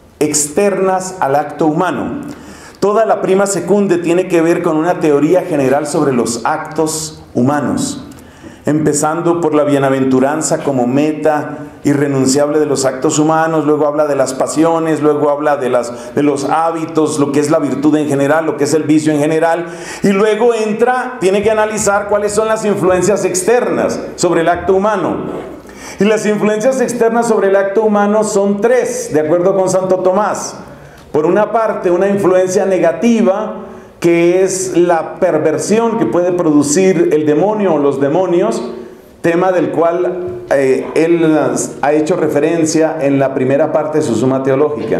externas al acto humano. Toda la Prima Secunde tiene que ver con una teoría general sobre los actos humanos, empezando por la bienaventuranza como meta irrenunciable de los actos humanos, luego habla de las pasiones, luego habla de, las, de los hábitos, lo que es la virtud en general, lo que es el vicio en general, y luego entra, tiene que analizar cuáles son las influencias externas sobre el acto humano. Y las influencias externas sobre el acto humano son tres, de acuerdo con Santo Tomás. Por una parte, una influencia negativa, que es la perversión que puede producir el demonio o los demonios, tema del cual eh, él ha hecho referencia en la primera parte de su Suma Teológica.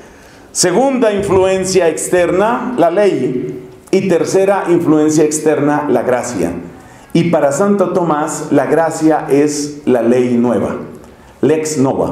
Segunda influencia externa, la ley. Y tercera influencia externa, la gracia. Y para Santo Tomás, la gracia es la ley nueva, lex nova.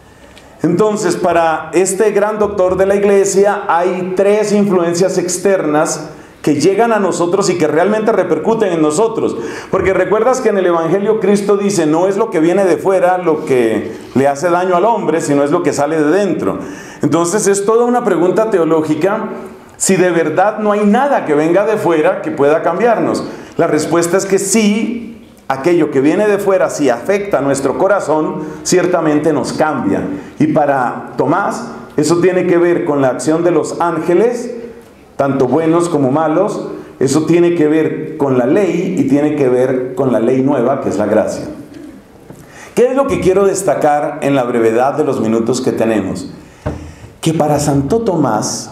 Entonces, para este gran doctor de la iglesia hay tres influencias externas que llegan a nosotros y que realmente repercuten en nosotros. Porque recuerdas que en el Evangelio Cristo dice, no es lo que viene de fuera lo que le hace daño al hombre, sino es lo que sale de dentro. Entonces es toda una pregunta teológica si de verdad no hay nada que venga de fuera que pueda cambiarnos. La respuesta es que sí. Aquello que viene de fuera, si afecta a nuestro corazón, ciertamente nos cambia. Y para Tomás, eso tiene que ver con la acción de los ángeles, tanto buenos como malos. Eso tiene que ver con la ley y tiene que ver con la ley nueva, que es la gracia. ¿Qué es lo que quiero destacar en la brevedad de los minutos que tenemos? Que para Santo Tomás,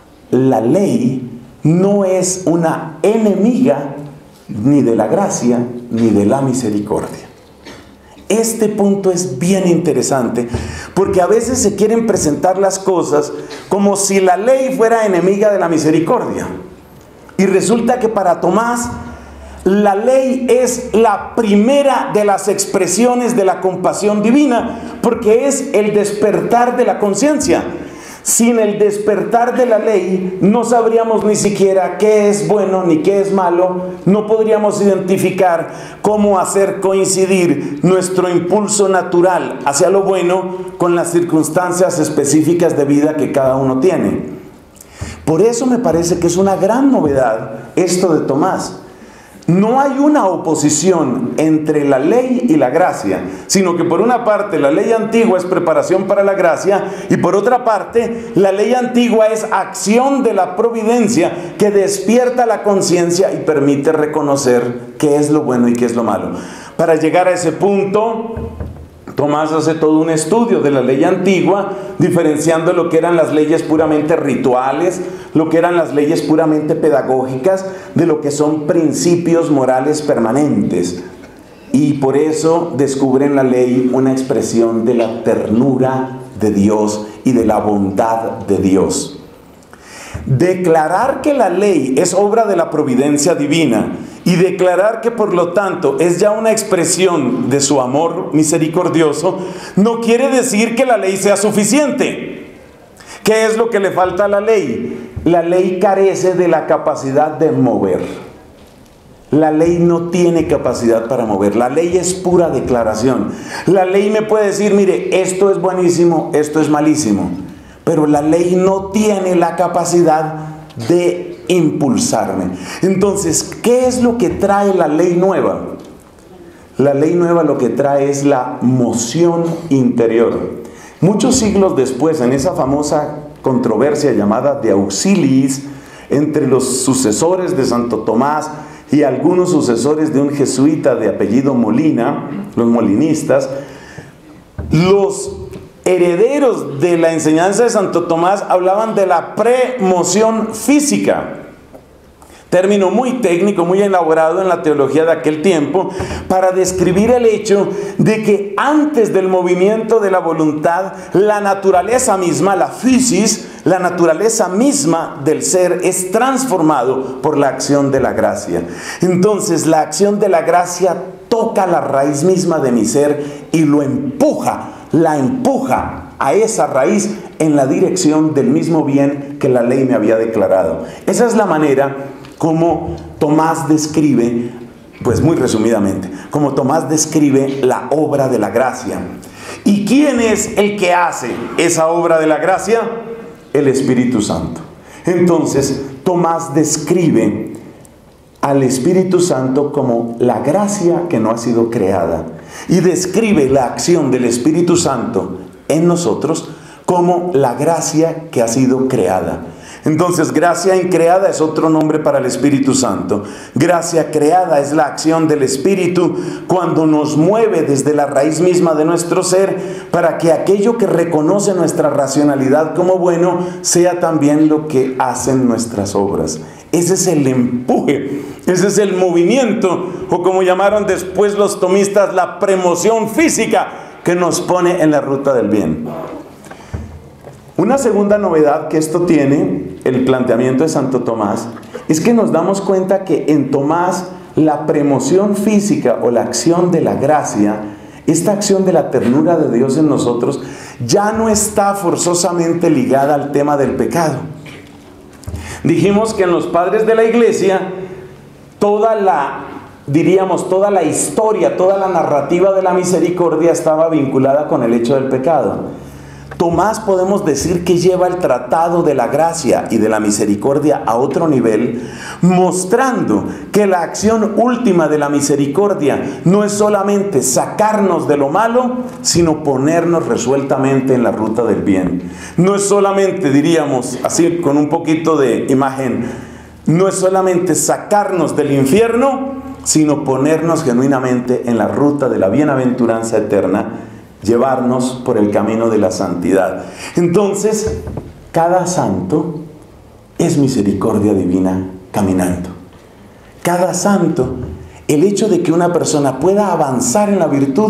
la ley no es una enemiga ni de la gracia, ni de la misericordia. este punto es bien interesante, porque a veces se quieren presentar las cosas como si la ley fuera enemiga de la misericordia. Y resulta que para Tomás, la ley es la primera de las expresiones de la compasión divina, porque es el despertar de la conciencia. Sin el despertar de la ley, no sabríamos ni siquiera qué es bueno ni qué es malo. No podríamos identificar cómo hacer coincidir nuestro impulso natural hacia lo bueno con las circunstancias específicas de vida que cada uno tiene. Por eso me parece que es una gran novedad esto de Tomás. No hay una oposición entre la ley y la gracia, sino que por una parte la ley antigua es preparación para la gracia, y por otra parte la ley antigua es acción de la providencia que despierta la conciencia y permite reconocer qué es lo bueno y qué es lo malo. Para llegar a ese punto, Tomás hace todo un estudio de la ley antigua, diferenciando lo que eran las leyes puramente rituales, lo que eran las leyes puramente pedagógicas, de lo que son principios morales permanentes. Y por eso descubre en la ley una expresión de la ternura de Dios y de la bondad de Dios. Declarar que la ley es obra de la providencia divina y declarar que por lo tanto es ya una expresión de su amor misericordioso, no quiere decir que la ley sea suficiente. ¿Qué es lo que le falta a la ley? La ley carece de la capacidad de mover. La ley no tiene capacidad para mover. La ley es pura declaración. La ley me puede decir, mire, esto es buenísimo, esto es malísimo. Pero la ley no tiene la capacidad de impulsarme. Entonces, ¿qué es lo que trae la ley nueva? La ley nueva lo que trae es la moción interior. Muchos siglos después, en esa famosa controversia llamada de Auxiliis, entre los sucesores de Santo Tomás y algunos sucesores de un jesuita de apellido Molina, los molinistas, los herederos de la enseñanza de Santo Tomás hablaban de la premoción física, término muy técnico, muy elaborado en la teología de aquel tiempo, para describir el hecho de que antes del movimiento de la voluntad, la naturaleza misma, la physis, la naturaleza misma del ser es transformado por la acción de la gracia. Entonces la acción de la gracia toca la raíz misma de mi ser y lo empuja, la empuja a esa raíz en la dirección del mismo bien que la ley me había declarado. Esa es la manera como Tomás describe, pues muy resumidamente, como Tomás describe la obra de la gracia. ¿Y quién es el que hace esa obra de la gracia? El Espíritu Santo. Entonces, Tomás describe al Espíritu Santo como la gracia que no ha sido creada, y describe la acción del Espíritu Santo en nosotros como la gracia que ha sido creada. Entonces, gracia increada es otro nombre para el Espíritu Santo. Gracia creada es la acción del Espíritu cuando nos mueve desde la raíz misma de nuestro ser para que aquello que reconoce nuestra racionalidad como bueno sea también lo que hacen nuestras obras. Ese es el empuje, ese es el movimiento, o como llamaron después los tomistas, la premoción física que nos pone en la ruta del bien. Una segunda novedad que esto tiene, el planteamiento de Santo Tomás, es que nos damos cuenta que en Tomás la premoción física o la acción de la gracia, esta acción de la ternura de Dios en nosotros, ya no está forzosamente ligada al tema del pecado. Dijimos que en los padres de la iglesia, toda la, diríamos, toda la historia, toda la narrativa de la misericordia estaba vinculada con el hecho del pecado. Tomás podemos decir que lleva el tratado de la gracia y de la misericordia a otro nivel, mostrando que la acción última de la misericordia no es solamente sacarnos de lo malo, sino ponernos resueltamente en la ruta del bien. No es solamente, diríamos así con un poquito de imagen, no es solamente sacarnos del infierno, sino ponernos genuinamente en la ruta de la bienaventuranza eterna, llevarnos por el camino de la santidad. Entonces, cada santo es misericordia divina caminando. Cada santo, el hecho de que una persona pueda avanzar en la virtud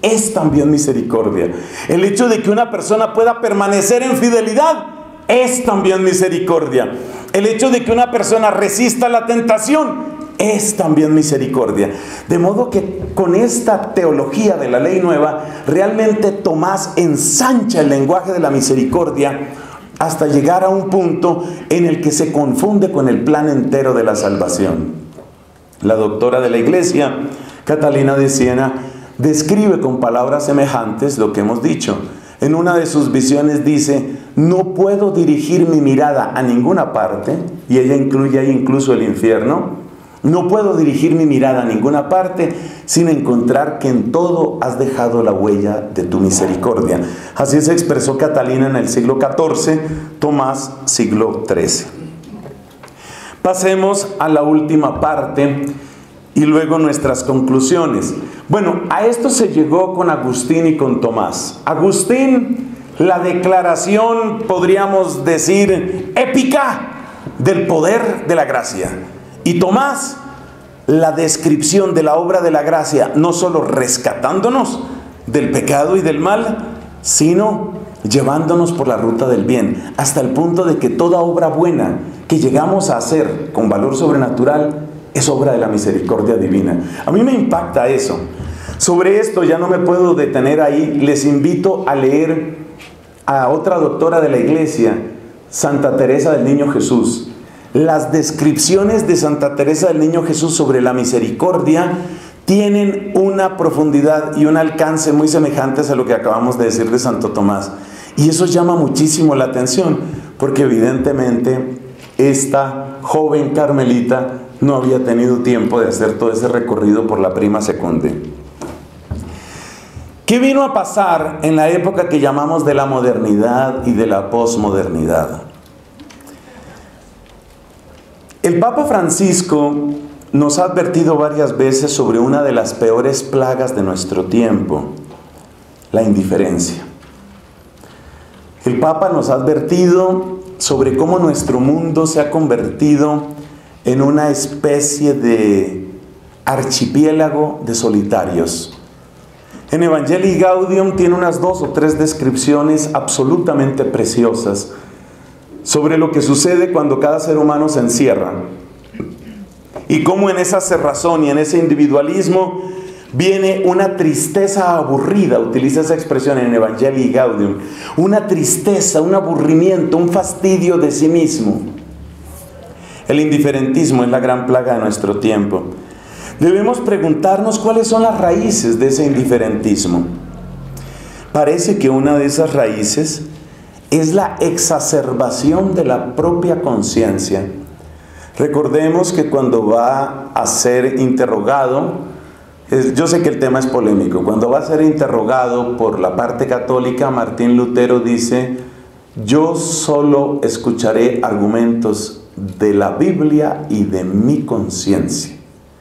es también misericordia. El hecho de que una persona pueda permanecer en fidelidad es también misericordia. El hecho de que una persona resista la tentación es también misericordia. De modo que con esta teología de la ley nueva, realmente Tomás ensancha el lenguaje de la misericordia hasta llegar a un punto en el que se confunde con el plan entero de la salvación. La doctora de la Iglesia, Catalina de Siena, describe con palabras semejantes lo que hemos dicho. En una de sus visiones dice: no puedo dirigir mi mirada a ninguna parte, y ella incluye ahí incluso el infierno. No puedo dirigir mi mirada a ninguna parte sin encontrar que en todo has dejado la huella de tu misericordia. Así se expresó Catalina en el siglo catorce, Tomás siglo trece. Pasemos a la última parte y luego nuestras conclusiones. Bueno, a esto se llegó con Agustín y con Tomás. Agustín, la declaración, podríamos decir, épica del poder de la gracia. Y Tomás, la descripción de la obra de la gracia, no solo rescatándonos del pecado y del mal, sino llevándonos por la ruta del bien, hasta el punto de que toda obra buena que llegamos a hacer con valor sobrenatural es obra de la misericordia divina. A mí me impacta eso. Sobre esto ya no me puedo detener ahí. Les invito a leer a otra doctora de la Iglesia, Santa Teresa del Niño Jesús. Las descripciones de Santa Teresa del Niño Jesús sobre la misericordia tienen una profundidad y un alcance muy semejantes a lo que acabamos de decir de Santo Tomás. Y eso llama muchísimo la atención, porque evidentemente esta joven carmelita no había tenido tiempo de hacer todo ese recorrido por la prima secunde. ¿Qué vino a pasar en la época que llamamos de la modernidad y de la posmodernidad? El Papa Francisco nos ha advertido varias veces sobre una de las peores plagas de nuestro tiempo: la indiferencia. El Papa nos ha advertido sobre cómo nuestro mundo se ha convertido en una especie de archipiélago de solitarios. En Evangelii Gaudium tiene unas dos o tres descripciones absolutamente preciosas sobre lo que sucede cuando cada ser humano se encierra, y cómo en esa cerrazón y en ese individualismo viene una tristeza aburrida. Utiliza esa expresión en Evangelii Gaudium: una tristeza, un aburrimiento, un fastidio de sí mismo. El indiferentismo es la gran plaga de nuestro tiempo. Debemos preguntarnos cuáles son las raíces de ese indiferentismo. Parece que una de esas raíces es la exacerbación de la propia conciencia. Recordemos que cuando va a ser interrogado, es, yo sé que el tema es polémico, cuando va a ser interrogado por la parte católica, Martín Lutero dice: yo solo escucharé argumentos de la Biblia y de mi conciencia.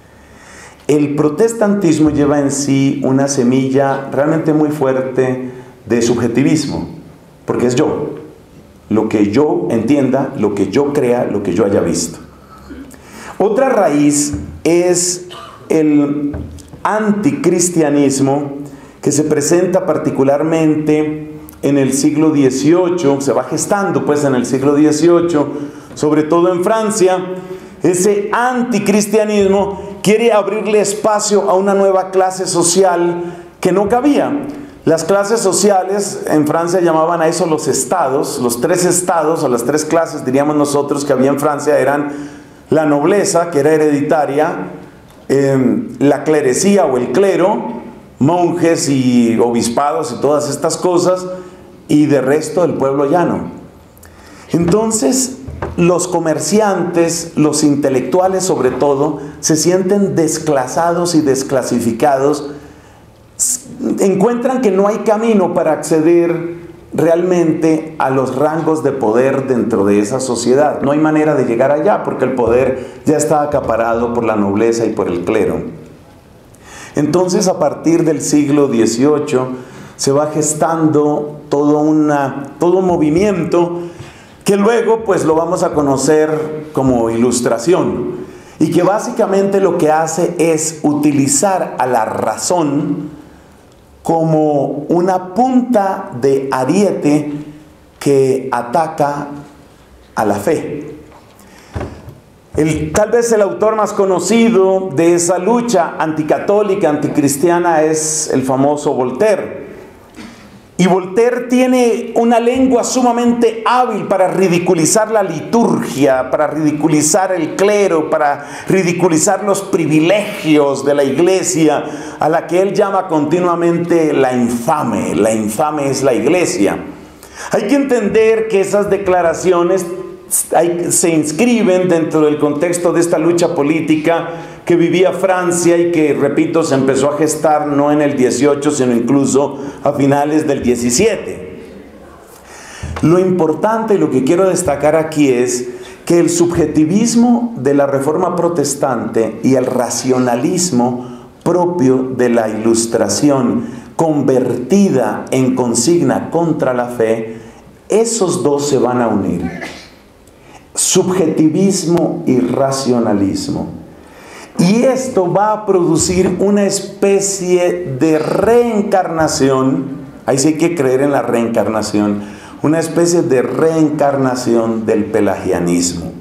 El protestantismo lleva en sí una semilla realmente muy fuerte de subjetivismo, porque es yo, lo que yo entienda, lo que yo crea, lo que yo haya visto. Otra raíz es el anticristianismo, que se presenta particularmente en el siglo dieciocho, se va gestando pues en el siglo dieciocho, sobre todo en Francia. Ese anticristianismo quiere abrirle espacio a una nueva clase social que no cabía. Las clases sociales en Francia llamaban a eso los estados. Los tres estados, o las tres clases, diríamos nosotros, que había en Francia eran la nobleza, que era hereditaria, eh, la clerecía o el clero, monjes y obispados y todas estas cosas, y de resto el pueblo llano. Entonces, los comerciantes, los intelectuales sobre todo, se sienten desclasados y desclasificados. Encuentran que no hay camino para acceder realmente a los rangos de poder dentro de esa sociedad. No hay manera de llegar allá porque el poder ya está acaparado por la nobleza y por el clero. Entonces, a partir del siglo dieciocho se va gestando todo, una, todo un movimiento que luego pues lo vamos a conocer como Ilustración, y que básicamente lo que hace es utilizar a la razón como una punta de ariete que ataca a la fe. El, tal vez el autor más conocido de esa lucha anticatólica, anticristiana, es el famoso Voltaire. Y Voltaire tiene una lengua sumamente hábil para ridiculizar la liturgia, para ridiculizar el clero, para ridiculizar los privilegios de la iglesia, a la que él llama continuamente la infame. La infame es la iglesia. Hay que entender que esas declaraciones hay, se inscriben dentro del contexto de esta lucha política que vivía Francia y que, repito, se empezó a gestar no en el dieciocho, sino incluso a finales del diecisiete. Lo importante y lo que quiero destacar aquí es que el subjetivismo de la Reforma Protestante y el racionalismo propio de la Ilustración, convertida en consigna contra la fe, esos dos se van a unir. Subjetivismo y racionalismo. Y esto va a producir una especie de reencarnación, ahí sí hay que creer en la reencarnación, una especie de reencarnación del pelagianismo.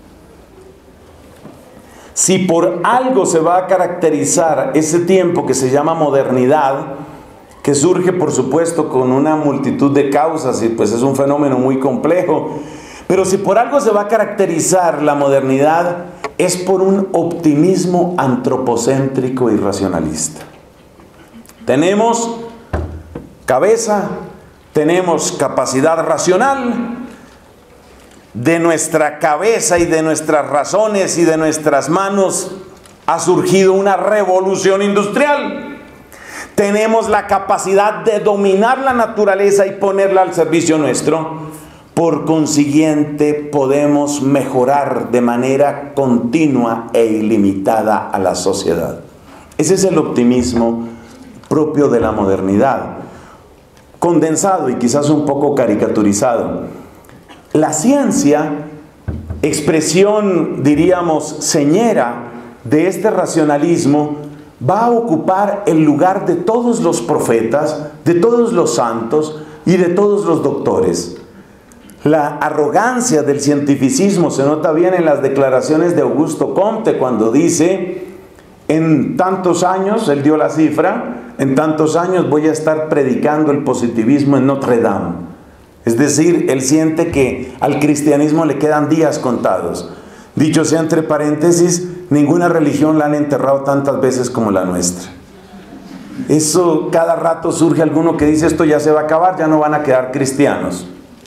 Si por algo se va a caracterizar ese tiempo que se llama modernidad, que surge por supuesto con una multitud de causas y pues es un fenómeno muy complejo, pero si por algo se va a caracterizar la modernidad, es por un optimismo antropocéntrico y racionalista. Tenemos cabeza, tenemos capacidad racional. De nuestra cabeza y de nuestras razones y de nuestras manos ha surgido una revolución industrial. Tenemos la capacidad de dominar la naturaleza y ponerla al servicio nuestro. Por consiguiente, podemos mejorar de manera continua e ilimitada a la sociedad. Ese es el optimismo propio de la modernidad, condensado y quizás un poco caricaturizado. La ciencia, expresión, diríamos, señera de este racionalismo, va a ocupar el lugar de todos los profetas, de todos los santos y de todos los doctores. La arrogancia del cientificismo se nota bien en las declaraciones de Augusto Comte cuando dice, en tantos años, él dio la cifra, en tantos años voy a estar predicando el positivismo en Notre Dame. Es decir, él siente que al cristianismo le quedan días contados. Dicho sea entre paréntesis, ninguna religión la han enterrado tantas veces como la nuestra. Eso, cada rato surge alguno que dice esto ya se va a acabar, ya no van a quedar cristianos.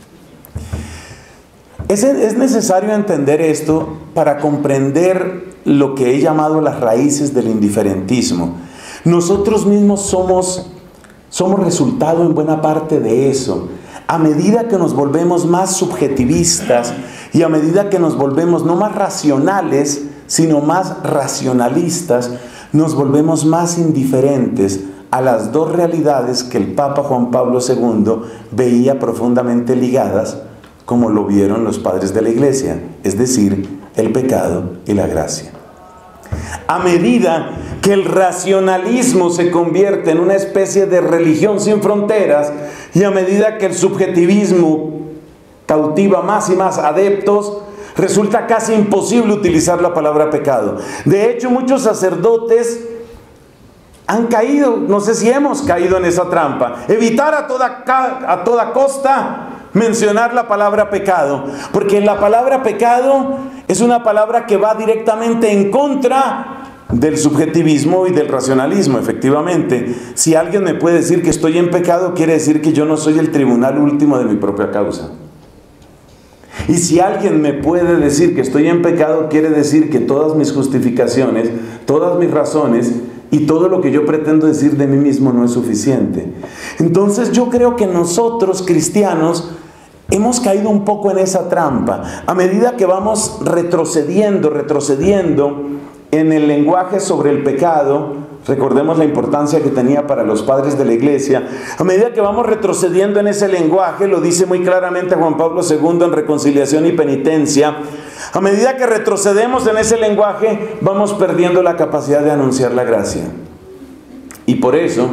Es, es necesario entender esto para comprender lo que he llamado las raíces del indiferentismo. Nosotros mismos somos, somos resultado en buena parte de eso. A medida que nos volvemos más subjetivistas y a medida que nos volvemos no más racionales, sino más racionalistas, nos volvemos más indiferentes a las dos realidades que el Papa Juan Pablo segundo veía profundamente ligadas, como lo vieron los padres de la Iglesia, es decir, el pecado y la gracia. A medida que el racionalismo se convierte en una especie de religión sin fronteras y a medida que el subjetivismo cautiva más y más adeptos, resulta casi imposible utilizar la palabra pecado. De hecho, muchos sacerdotes han caído, no sé si hemos caído en esa trampa, evitar a toda, a toda costa mencionar la palabra pecado, porque la palabra pecado es una palabra que va directamente en contra del subjetivismo y del racionalismo. Efectivamente, si alguien me puede decir que estoy en pecado, quiere decir que yo no soy el tribunal último de mi propia causa. Y si alguien me puede decir que estoy en pecado, quiere decir que todas mis justificaciones, todas mis razones y todo lo que yo pretendo decir de mí mismo no es suficiente. Entonces yo creo que nosotros cristianos hemos caído un poco en esa trampa. A medida que vamos retrocediendo, retrocediendo en el lenguaje sobre el pecado, recordemos la importancia que tenía para los padres de la Iglesia, a medida que vamos retrocediendo en ese lenguaje, lo dice muy claramente Juan Pablo segundo en Reconciliación y Penitencia, a medida que retrocedemos en ese lenguaje, vamos perdiendo la capacidad de anunciar la gracia. Y por eso,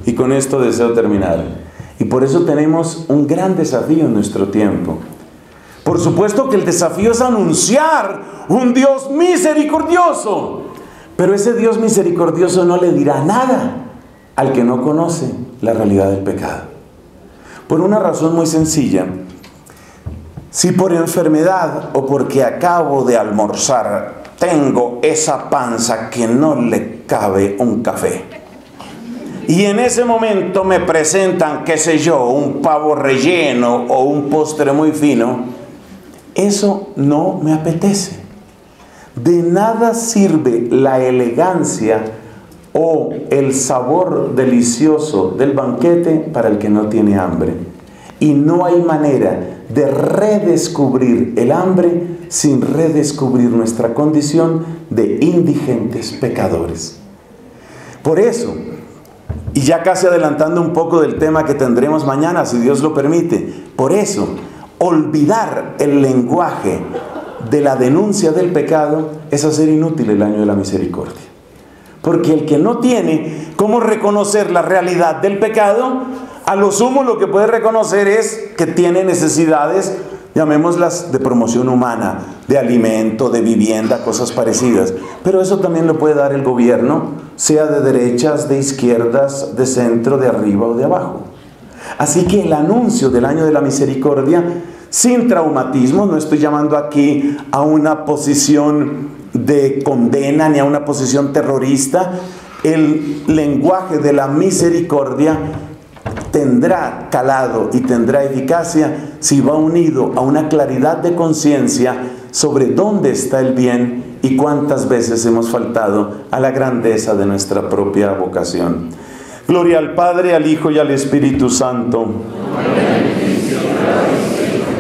Y con esto deseo terminar. Y por eso tenemos un gran desafío en nuestro tiempo. Por supuesto que el desafío es anunciar un Dios misericordioso. Pero ese Dios misericordioso no le dirá nada al que no conoce la realidad del pecado. Por una razón muy sencilla. Si por enfermedad o porque acabo de almorzar tengo esa panza que no le cabe un café, y en ese momento me presentan, qué sé yo, un pavo relleno o un postre muy fino, eso no me apetece. De nada sirve la elegancia o el sabor delicioso del banquete para el que no tiene hambre. Y no hay manera de redescubrir el hambre sin redescubrir nuestra condición de indigentes pecadores. Por eso, y ya casi adelantando un poco del tema que tendremos mañana, si Dios lo permite, por eso, olvidar el lenguaje de la denuncia del pecado es hacer inútil el año de la misericordia. Porque el que no tiene cómo reconocer la realidad del pecado, a lo sumo lo que puede reconocer es que tiene necesidades, llamémoslas de promoción humana, de alimento, de vivienda, cosas parecidas. Pero eso también lo puede dar el gobierno, sea de derechas, de izquierdas, de centro, de arriba o de abajo. Así que el anuncio del año de la misericordia, sin traumatismo, no estoy llamando aquí a una posición de condena ni a una posición terrorista, el lenguaje de la misericordia tendrá calado y tendrá eficacia si va unido a una claridad de conciencia sobre dónde está el bien y cuántas veces hemos faltado a la grandeza de nuestra propia vocación. Gloria al Padre, al Hijo y al Espíritu Santo. Amén.